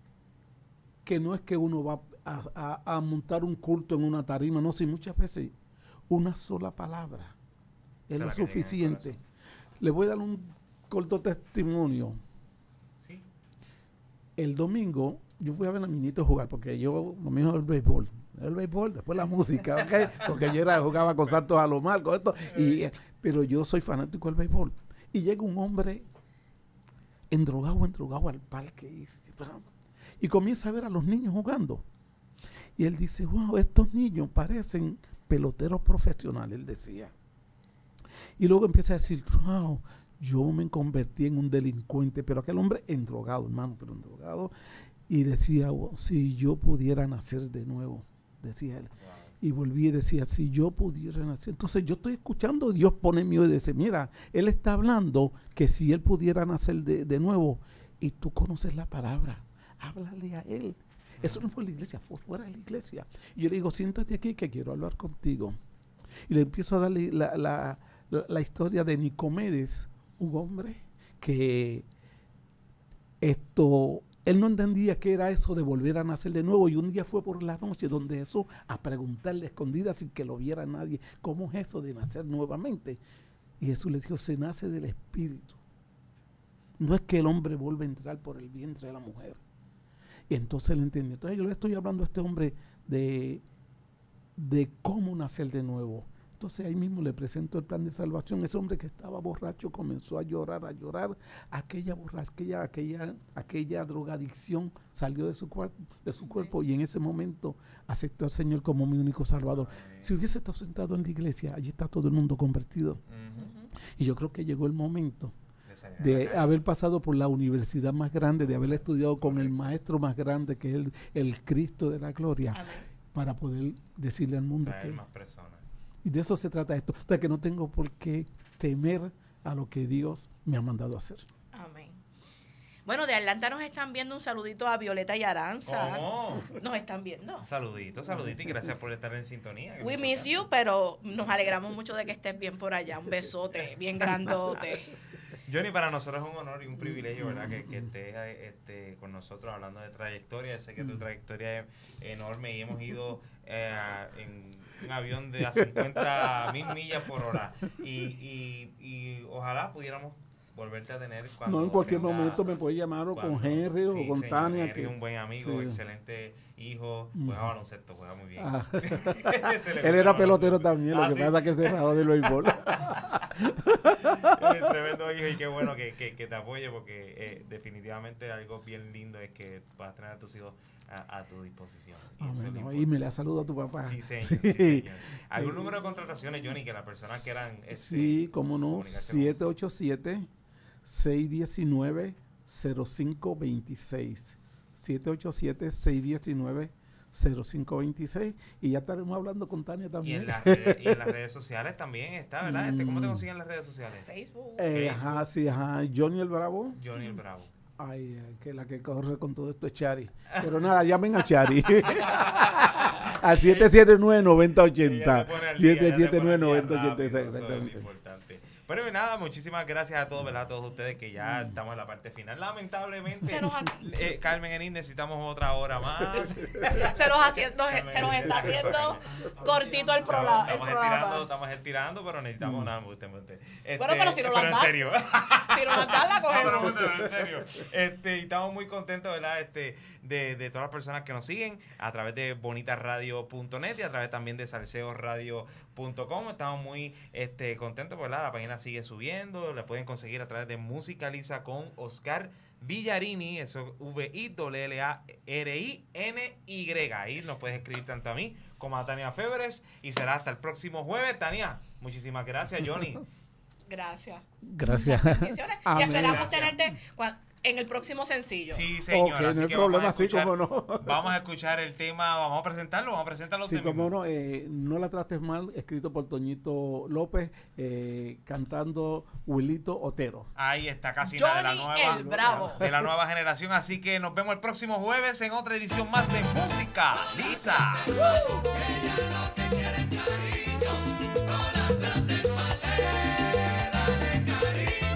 Que no es que uno va a, a, a montar un culto en una tarima, no, si muchas veces una sola palabra es lo suficiente. Le voy a dar un corto testimonio. ¿Sí? El domingo yo fui a ver a mi nieto jugar, porque yo, lo mío es el béisbol. El béisbol, después la música, ¿ok? Porque yo era, jugaba con Santos a lo mal, con esto, y, pero yo soy fanático del béisbol. Y llega un hombre endrogado, endrogado al parque y, y comienza a ver a los niños jugando. Y él dice, wow, estos niños parecen peloteros profesionales, él decía. Y luego empieza a decir, wow, yo me convertí en un delincuente, pero aquel hombre endrogado, hermano, pero endrogado. Y decía, wow, si yo pudiera nacer de nuevo, decía él. Y volví y decía, si yo pudiera nacer. Entonces yo estoy escuchando, Dios pone en mí y dice, mira, Él está hablando que si Él pudiera nacer de, de nuevo, y tú conoces la palabra, háblale a Él. Eso no fue en la iglesia, fue fuera de la iglesia. Y yo le digo, siéntate aquí que quiero hablar contigo. Y le empiezo a darle la, la, la, la historia de Nicomedes, un hombre que esto... Él no entendía qué era eso de volver a nacer de nuevo, y un día fue por la noche donde Jesús a preguntarle a escondidas sin que lo viera nadie, ¿cómo es eso de nacer nuevamente? Y Jesús le dijo, se nace del Espíritu. No es que el hombre vuelva a entrar por el vientre de la mujer. Y entonces él entendió. Entonces yo le estoy hablando a este hombre de, de cómo nacer de nuevo. Entonces ahí mismo le presento el plan de salvación. Ese hombre que estaba borracho comenzó a llorar, a llorar. Aquella borracha, aquella, aquella, aquella drogadicción salió de su, cuerpo, de su cuerpo, y en ese momento aceptó al Señor como mi único Salvador. Si hubiese estado sentado en la iglesia, allí está todo el mundo convertido. Uh-huh. Y yo creo que llegó el momento de haber pasado por la universidad más grande, de haber estudiado con el maestro más grande, que es el, el Cristo de la gloria, Amén, para poder decirle al mundo que... más personas. Y de eso se trata esto, de que no tengo por qué temer a lo que Dios me ha mandado a hacer. Amén. Bueno, de Atlanta nos están viendo. Un saludito a Violeta y Aranza. ¿Cómo? Nos están viendo. Saludito, saludito, y gracias por estar en sintonía. We miss you, pero nos alegramos mucho de que estés bien por allá. Un besote bien grandote. Johnny, para nosotros es un honor y un privilegio, ¿verdad?, que, que estés este, con nosotros hablando de trayectoria. Sé que tu trayectoria es enorme y hemos ido eh, en un avión de a cincuenta mil millas por hora. Y, y, y ojalá pudiéramos volverte a tener cuando... No, en cualquier tenga, momento me puedes llamar o con Henry sí, o con señor, Tania. Henry es un buen amigo, sí, excelente hijo, juega mm. baloncesto, juega muy bien. Ah. Él era pelotero también, ah, lo que sí. pasa es que se rajó del béisbol. Tremendo hijo, y qué bueno que, que, que te apoye, porque eh, definitivamente algo bien lindo es que puedas tener a tus hijos a, a tu disposición. Y, Amén, no, y me le saludo a tu papá. Sí, señor. Sí. Sí, señor. ¿Algún eh, número de contrataciones, Johnny, que las personas quieran... Este, sí, cómo no, siete ocho siete, seis uno nueve, cero cinco dos seis. siete ocho siete, seis uno nueve, cero cinco dos seis. Y ya estaremos hablando con Tania también. Y en las redes, y en las redes sociales también está, ¿verdad? Este, ¿cómo te consiguen las redes sociales? Facebook. Eh, Facebook. Ajá, sí, ajá. Johnny el Bravo. Johnny el Bravo. Ay, que la que corre con todo esto es Chari. Pero nada, llamen a Chari. Al siete siete nueve, nueve cero ocho cero. siete siete nueve, nueve cero ocho cero. Exactamente. Pero nada, muchísimas gracias a todos, ¿verdad? A todos ustedes que ya estamos en la parte final. Lamentablemente, se nos ha... eh, Carmen Enín, necesitamos otra hora más. se nos, haciendo, se nos está haciendo cortito el, prola, estamos, el estamos programa. Estirando, estamos estirando, pero necesitamos mm. nada. Usted, usted. Este, bueno, pero si no pero en en serio. Si nos dan, la cogemos. No, pero en serio. Este, y estamos muy contentos, ¿verdad? Este, de, de todas las personas que nos siguen a través de bonita radio punto net y a través también de salseo radio punto com. Estamos muy este, contentos, ¿verdad? La página sigue subiendo. La pueden conseguir a través de Musicaliza con Oscar Villarini. Eso es V I L A R I N Y. Ahí nos puedes escribir tanto a mí como a Tania Febres. Y será hasta el próximo jueves. Tania, muchísimas gracias, Johnny. Gracias. Gracias. Y esperamos tenerte en el próximo sencillo. Sí, señor. Okay, así no hay que problema, vamos a escuchar, sí, cómo no. Vamos a escuchar el tema, vamos a presentarlo, vamos a presentarlo. Sí, cómo no, eh, No la trates mal, escrito por Toñito López, eh, cantando Wilito Otero. Ahí está, casi Johnny nada de la nueva, el Bravo. de la nueva generación, así que nos vemos el próximo jueves en otra edición más de Música Lisa. Con las grandes maneras de cariño.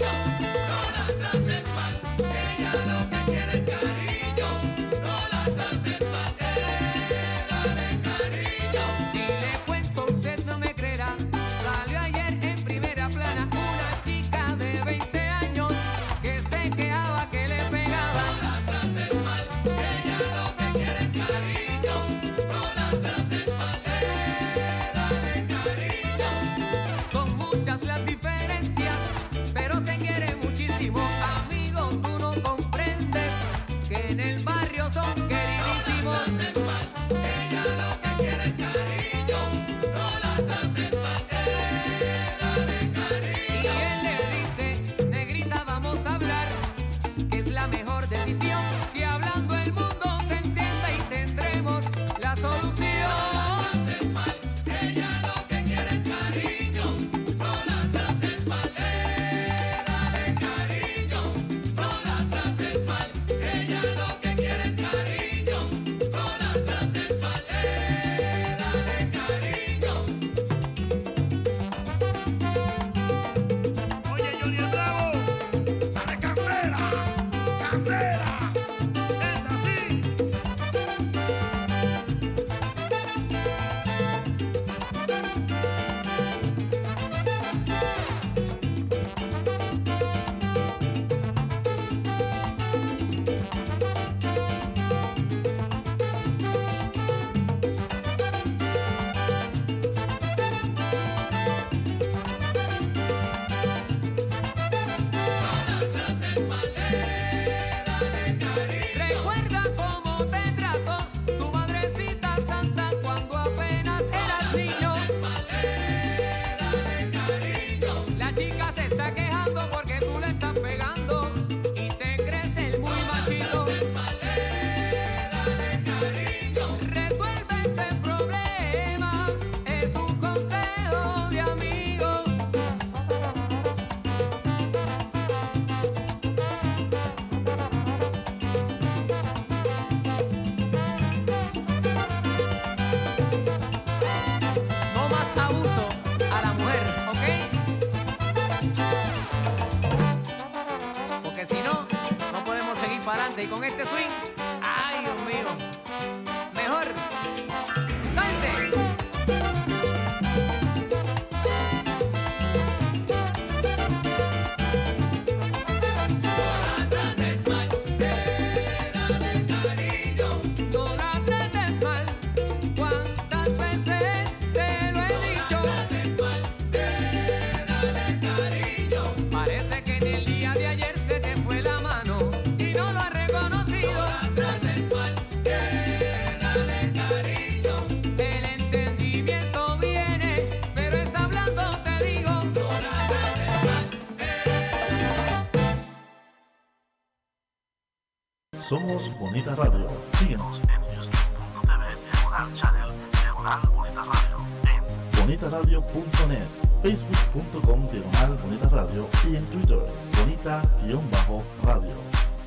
adelante. Y con este swing, ay, Dios mío. Mejor. ¡Salte! No la trates mal, cuántas veces te lo he dicho. Parece que en el día de ayer se te fue la mano y no lo has reconocido. El entendimiento viene, pero es hablando, te digo. Somos Bonita Radio. Síguenos en youtube punto t v diagonal channel diagonal Bonita Radio, en bonita radio punto net, facebook punto com diagonal Bonita Radio y en Twitter Bonita-Radio.